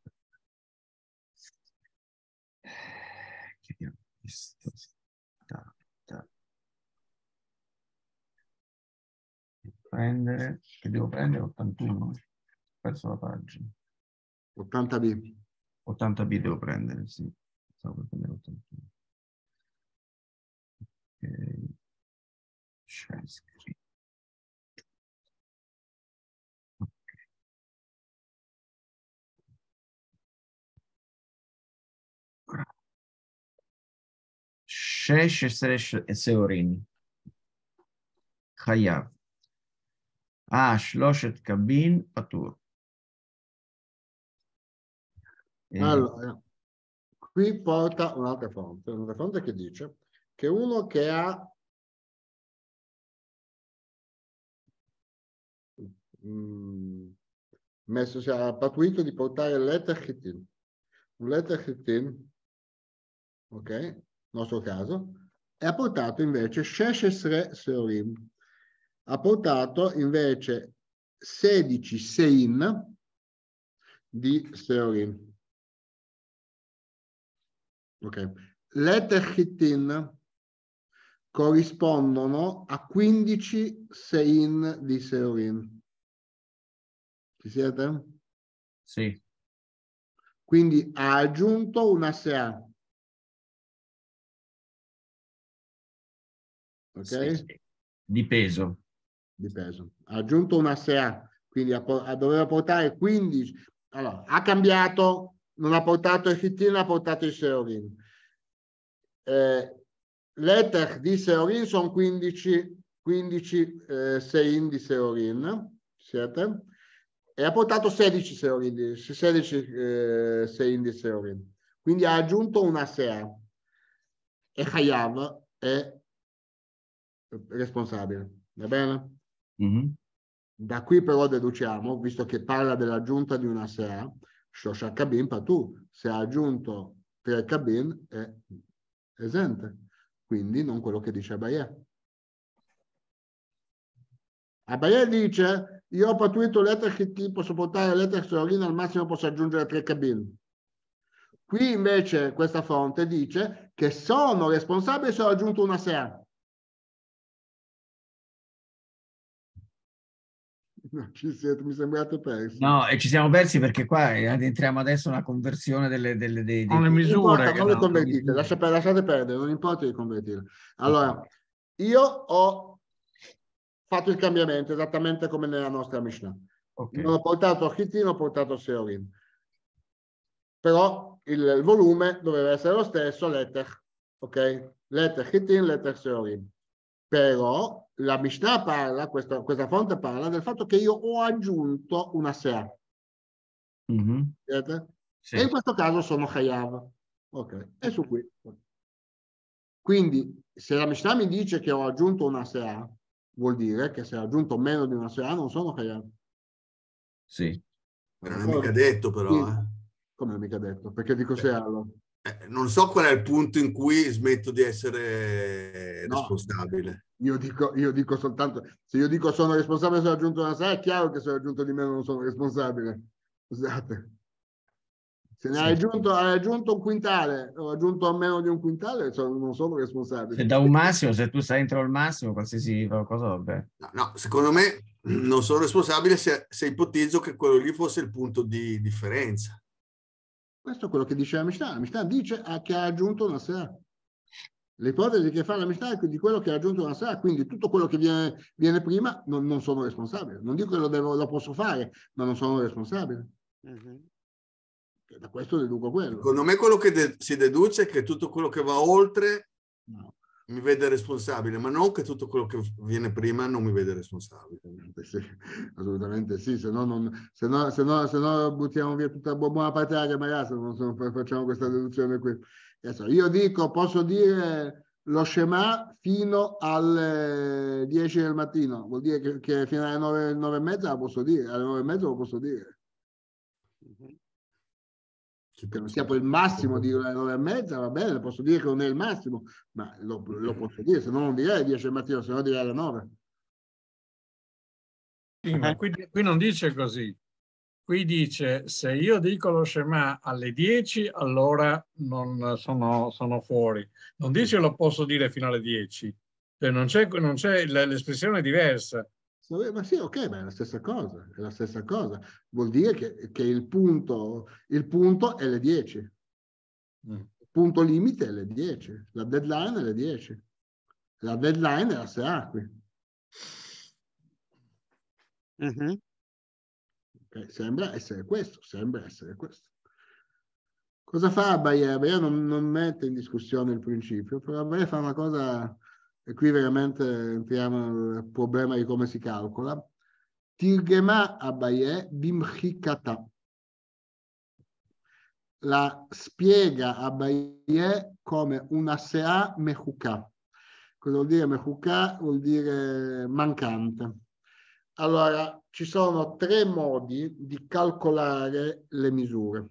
Chiediamo questo. Da, da. Prendere, che devo prendere ottantuno, ho perso la pagina. ottanta B. ottanta B devo prendere, sì. Stavo per prendere ottantuno. Ok. C'è scritto. shesh seorin. Chayav. Ah, shloshet kabin patur. Allora, qui porta un'altra fonte, un'altra fonte che dice che uno che ha mm, messo, si ha pattuito di portare l'eter chitin, un l'eter chitin, ok, nostro caso, e ha portato invece sheshes seorim, ha portato invece sedici sein di seorim. Ok, l'eter chitin corrispondono a quindici sein di seorim. Ci siete? Sì. Quindi ha aggiunto una S A. Ok? Sì, sì. Di peso. Di peso. Ha aggiunto una S A, quindi a, a doveva portare quindici. Allora, ha cambiato, non ha portato il chitin, ha portato il seorin. Eh, L'eter di seorin sono quindici, quindici eh, sein di seorin. Siete? E ha portato sedici seorin di, sedici eh, sein di seorin. Quindi ha aggiunto una S A. E Chayav è responsabile. Va bene? Mm-hmm. Da qui però deduciamo, visto che parla dell'aggiunta di una S A, Shosha Kabin Patu, se ha aggiunto tre Kabin è esente. Quindi non quello che dice Abaye. Abaye dice, io ho pattuito l'eter chitin, posso portare l'eter seorin, al massimo posso aggiungere tre Kabin. Qui invece questa fonte dice che sono responsabile se ho aggiunto una S A. No, ci siete, mi sembrate persi. No, e ci siamo persi perché qua entriamo adesso nella conversione delle, delle, dei, dei... Con le misure. Non, importa, non le no? convertite, lascia, lasciate perdere, non importa di convertire. Allora, io ho fatto il cambiamento esattamente come nella nostra Mishnah. Okay. Non ho portato chitin, ho portato seorin. Però il, il volume doveva essere lo stesso, l'eter, ok? L'eter chitin, l'eter seorin. Però la Mishnah parla, questa, questa fonte parla del fatto che io ho aggiunto una S A. Mm-hmm. Sì. E in questo caso sono Chayav. Ok, è su qui. Quindi, se la Mishnah mi dice che ho aggiunto una S A, vuol dire che se ho aggiunto meno di una S A non sono Chayav. Sì. Non è mica detto però. Eh. Come non è mica detto? Perché dico se ha allora? Eh, non so qual è il punto in cui smetto di essere No, responsabile. Io dico, io dico soltanto, se io dico sono responsabile se ho aggiunto una S A, è chiaro che se ho aggiunto di meno non sono responsabile. Scusate. Se ne Sì. hai aggiunto, hai aggiunto un quintale, ho aggiunto meno di un quintale, sono, non sono Se responsabile. da un massimo, se tu stai entro il massimo, qualsiasi cosa, vabbè. No, no, secondo me non sono responsabile se, se ipotizzo che quello lì fosse il punto di differenza. Questo è quello che dice la Mishnah. La Mishnah dice che ha aggiunto una S A. L'ipotesi che fa la Mishnah è di quello che ha aggiunto una S A, quindi tutto quello che viene, viene prima non, non sono responsabile. Non dico che lo, devo, lo posso fare, ma non sono responsabile. Mm-hmm. Da questo deduco quello. Secondo me quello che de- si deduce è che tutto quello che va oltre No. mi vede responsabile, ma non che tutto quello che viene prima non mi vede responsabile. Sì, assolutamente sì, se no, non, se no, se no, se no buttiamo via tutta buona parte della camera, se non, se non facciamo questa deduzione qui. Adesso, io dico, posso dire lo Shema fino alle dieci del mattino, vuol dire che, che fino alle nove, nove e mezza la posso dire, alle nove e mezza lo posso dire. Mm-hmm. Che non sia poi il massimo di alle nove e mezza, va bene, posso dire che non è il massimo, ma lo, lo posso dire, se no non direi alle dieci del mattino, se no direi alle nove. Sì, ma qui, qui non dice così. Qui dice, se io dico lo Shema alle dieci, allora non sono, sono fuori. Non dice lo posso dire fino alle dieci. Cioè non c'è, non c'è, l'espressione è diversa. Ma sì, ok, ma è la stessa cosa, è la stessa cosa. Vuol dire che, che il, punto, il punto è le dieci. Mm. Il punto limite è le dieci. La deadline è le dieci. La deadline è la S A qui. Mm-hmm. Okay, sembra essere questo, sembra essere questo. Cosa fa Bayer? Bayer non, non mette in discussione il principio, però Bayer fa una cosa, e qui veramente entriamo nel problema di come si calcola. Tirgema a Bayer bimchikata. La spiega a Bayer come una sea mechuka. Cosa vuol dire mechuka? Vuol dire mancante. Allora, ci sono tre modi di calcolare le misure.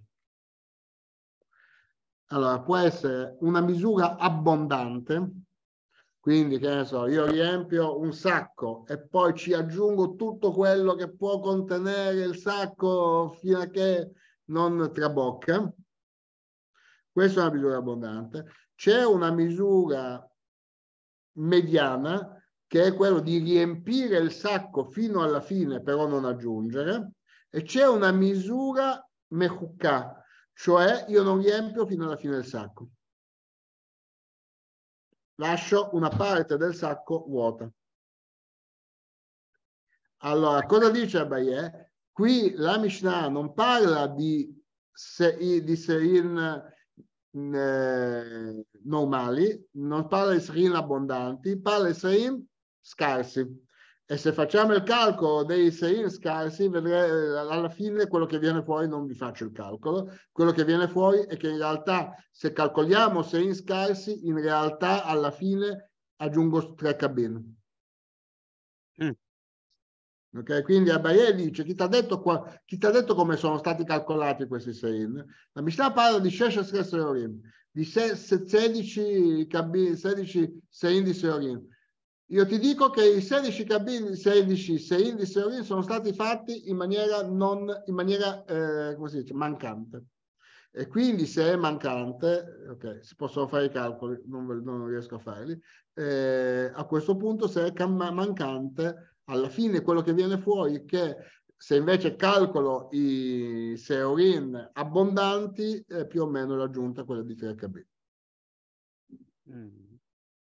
Allora, può essere una misura abbondante, quindi che ne so, io riempio un sacco e poi ci aggiungo tutto quello che può contenere il sacco fino a che non trabocca. Questa è una misura abbondante. C'è una misura mediana, che è quello di riempire il sacco fino alla fine, però non aggiungere, e c'è una misura mechukah, cioè io non riempio fino alla fine del sacco. Lascio una parte del sacco vuota. Allora, cosa dice Abaye? Qui la Mishnah non parla di, se, di serin eh, normali, non parla di serin abbondanti, parla di serin scarsi. E se facciamo il calcolo dei serin scarsi, vedrete alla fine quello che viene fuori, non vi faccio il calcolo, quello che viene fuori è che in realtà se calcoliamo serin scarsi, in realtà alla fine aggiungo tre cabine. Mm. Okay? Quindi Abaye dice, chi ti ha detto, qua, chi ti ha detto come sono stati calcolati questi serin? La Mishnah parla di sedici seorim, di sedici cabine, sedici serin di seorim. Io ti dico che i sedici cabine, sedici serin di seorim sono stati fatti in maniera, non, in maniera eh, come si dice, mancante. E quindi se è mancante, ok, si possono fare i calcoli, non, non riesco a farli, eh, a questo punto se è mancante, alla fine quello che viene fuori è che se invece calcolo i seorin abbondanti, eh, più o meno l'aggiunta è quella di tre cabine. Mm.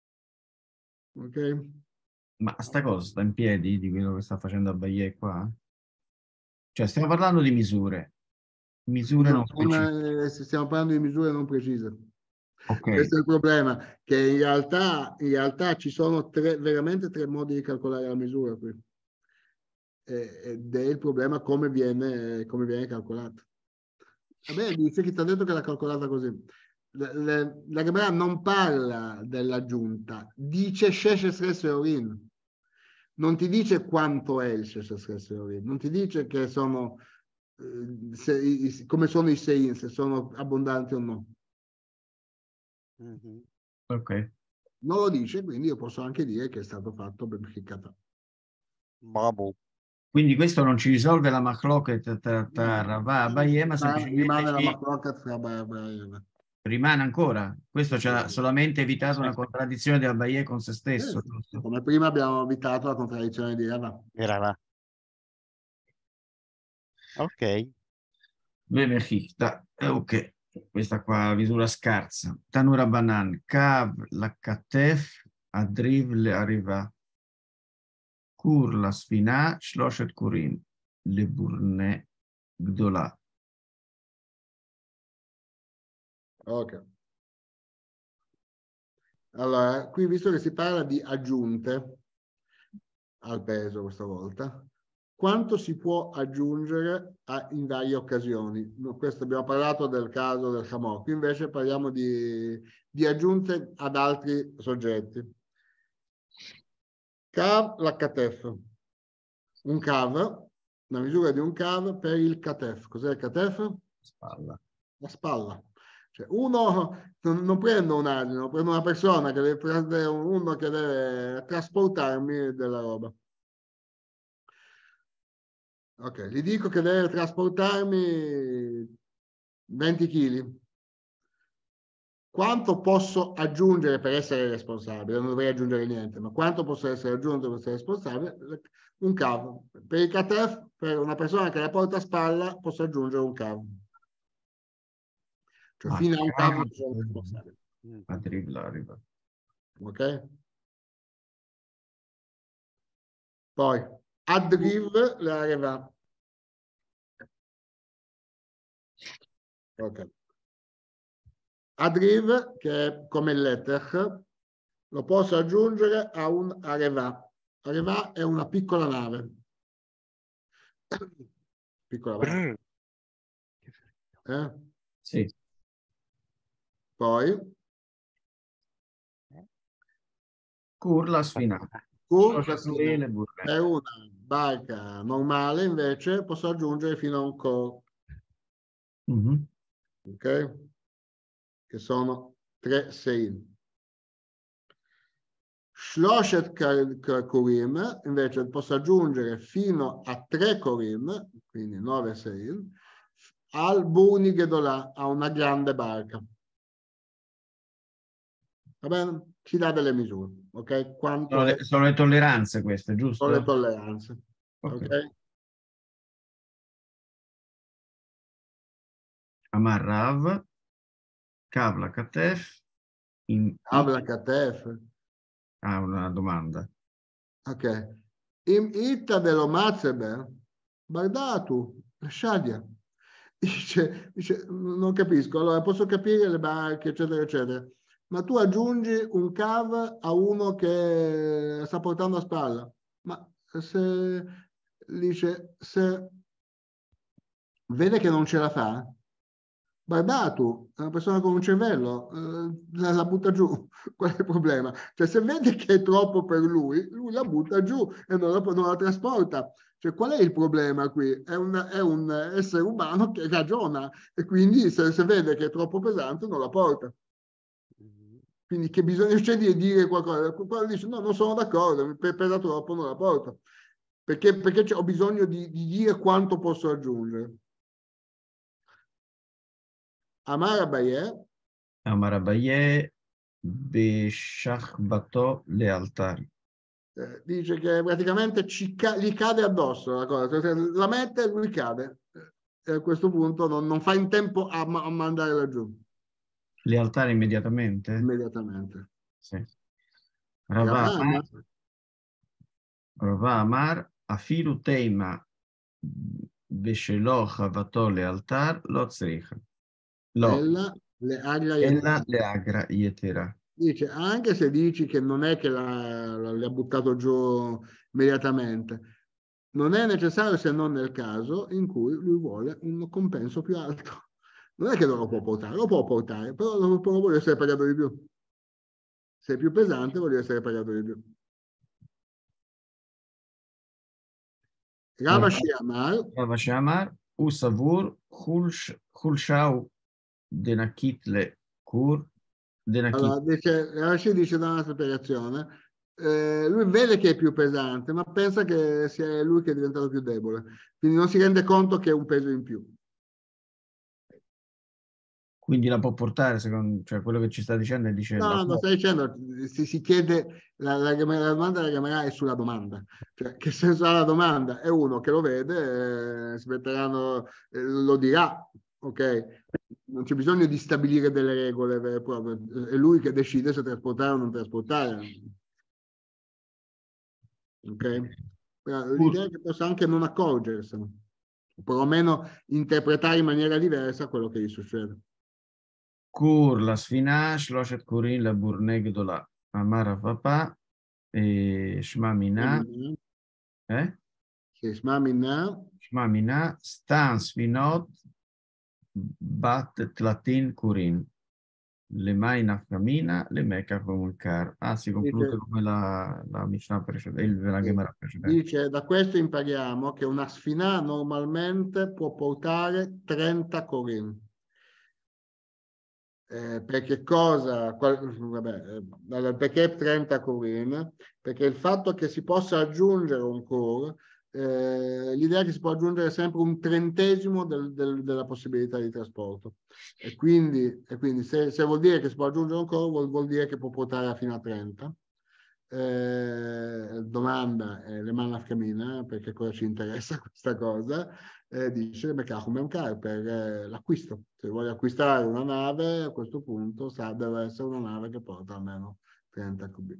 Ok? Ma sta cosa sta in piedi di quello che sta facendo Abaye qua? Cioè, stiamo parlando di misure. Misure non Non, stiamo parlando di misure non precise. Ok. Questo è il problema, che in realtà, in realtà ci sono tre, veramente tre modi di calcolare la misura qui. Ed è il problema come viene, come viene calcolata. Vabbè, dice chi ti ha detto che l'ha calcolata così. Le, le, la Gemara non parla dell'aggiunta, dice Sheshes Seorin. Non ti dice quanto è il Sheshes Seorin, non ti dice che sono, eh, se, come sono i Sein, se sono abbondanti o no. Mm-hmm. Ok. Non lo dice, quindi io posso anche dire che è stato fatto ben chiccata. Bravo. Quindi questo non ci risolve la machloket tra, tra Ravà e Abaye, ma Ma semplicemente rimane la ci maclocat fra Abaye. rimane ancora. Questo ci ha solamente evitato una contraddizione di Abaye con se stesso. Eh, Giusto? come prima abbiamo evitato la contraddizione di Ravà. Ravà. Ok. Benefitta. Ok. Questa qua, misura scarsa. Tanura Banan. Kav la Katef Adriv le Arriva. Kur la Sfina Shloshet Kurin. Le Burne Gdola. Ok. Allora, qui visto che si parla di aggiunte al peso questa volta, quanto si può aggiungere a, in varie occasioni? No, questo abbiamo parlato del caso del Hamor, qui invece parliamo di, di aggiunte ad altri soggetti. Cav la Katef, un cav, una misura di un cav per il Katef. Cos'è il Katef? Spalla. La spalla. Cioè, uno non, non prendo un asino, prendo una persona che deve prendere uno che deve trasportarmi della roba. Ok, gli dico che deve trasportarmi venti chili. Quanto posso aggiungere per essere responsabile? Non dovrei aggiungere niente, ma quanto posso essere aggiunto per essere responsabile? Un cavo. Per il Katef, per una persona che la porta a spalla, posso aggiungere un cavo. Cioè, Ah, fino a un cavo sono responsabile. A dribbla arriva. Ok? Poi, Adriv le arriva. Ok. Adriv, che è come il letech, lo posso aggiungere a un areva. Areva è una piccola nave. Piccola barca. Eh? Sì. Poi? Kur la sfina. Kur è una barca normale, invece posso aggiungere fino a un core. Mm-hmm. Ok? Che sono tre sein. Shloshet Kurim, invece posso aggiungere fino a tre Kurim, quindi nove sein, al Burni Gedolà, a una grande barca. Va bene? Ci dà delle misure, ok? Quanto sono, è... le, sono le tolleranze queste, giusto? Sono le tolleranze, ok? Ok. Amar Rav, Kavla Katef, in Kavla Katef. Ah, una domanda. Ok. Im Itta dello Matzebe, Bardatu, Shadia. Dice, dice, non capisco. Allora, posso capire le barche, eccetera, eccetera. Ma tu aggiungi un cav a uno che sta portando a spalla. Ma se dice, se vede che non ce la fa, Bardatu è una persona con un cervello, eh, la, la butta giù. Qual è il problema? Cioè, se vede che è troppo per lui, lui la butta giù e non la, non la trasporta. Cioè, qual è il problema qui? È un, è un essere umano che ragiona e quindi se, se vede che è troppo pesante non la porta. Quindi che bisogno c'è di dire qualcosa? Quello dice no, non sono d'accordo, pesa troppo, non la porto. Perché, perché ho bisogno di, di dire quanto posso aggiungere. Amar Abaye. Amar Abaye, Beshachbato le altari. Eh, dice che praticamente ci ca gli cade addosso la cosa, cioè, la mette e lui cade. E a questo punto non, non fa in tempo a, a mandare laggiù. Le altari immediatamente? Immediatamente. Sì. Rava Amar, Rava Amar, Afilu Teima, Besheloch Avato le altar, lo zrich. Lo. Ella le agra Ella le agra yetera. Dice, anche se dici che non è che l'ha buttato giù immediatamente, non è necessario se non nel caso in cui lui vuole un compenso più alto. Non è che non lo può portare, lo può portare, però non vuole essere pagato di più. Se è più pesante, vuole essere pagato di più. Ravashi Amar. Ravashi Amar, Usavur, Hulshau, Denakitle Kur, Allora, dice, Ravashi dice da una spiegazione, eh, lui vede che è più pesante, ma pensa che sia lui che è diventato più debole. Quindi non si rende conto che è un peso in più. Quindi la può portare, secondo, cioè quello che ci sta dicendo è dicendo... No, non stai dicendo, si, si chiede, la, la, la domanda della Gamera è sulla domanda. Cioè, che senso ha la domanda? È uno che lo vede, eh, si metteranno, eh, lo dirà, ok? Non c'è bisogno di stabilire delle regole vere e proprie, è lui che decide se trasportare o non trasportare. Ok? L'idea è che possa anche non accorgersene, o perlomeno interpretare in maniera diversa quello che gli succede. Kur la sfina, Shloshet Kurin la Burneg Dola, Amara Papa, e Shma Mina, eh? Sì, Shma Mina. Shma Mina, Stan Sfinot, Bat Tlatin Kurin, le mai nafkamina, le mecca comunicare. Ah, si conclude dice, come la, la Mishnah precedente, la Gemara precedente. Dice, da questo impariamo che una sfina normalmente può portare trenta Kurin. Eh, perché cosa? Qual, vabbè, eh, perché trenta Kurin? Perché il fatto che si possa aggiungere un Kur, eh, l'idea è che si può aggiungere sempre un trentesimo del, del, della possibilità di trasporto. E quindi, e quindi se, se vuol dire che si può aggiungere un Kur, vuol, vuol dire che può portare fino a trenta. Eh, domanda, eh, le mani a camina, perché cosa ci interessa questa cosa? Eh, dice car per eh, l'acquisto. Se vuoi acquistare una nave, a questo punto sa, deve essere una nave che porta almeno trenta cubi.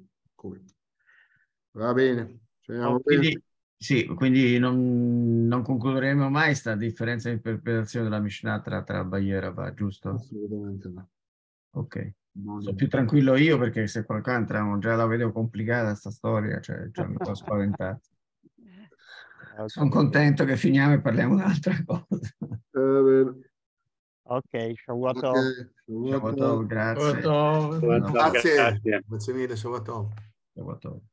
Va bene. Oh, quindi, sì, quindi non, non concluderemo mai questa differenza di interpretazione della Mishnah tra, tra Abaye e Rava, giusto? Assolutamente no. Ok. Sono più tranquillo io perché se qualcosa entriamo, già la vedo complicata sta storia, cioè già mi sono spaventato. Okay. Sono contento che finiamo e parliamo un'altra cosa. Eh, Ok, Shavuot ok, Tov. Shavuot Tov, grazie. Shavuot Tov. Buona- Grazie, Grazie. grazie mille, Shavuot Tov. Shavuot Tov.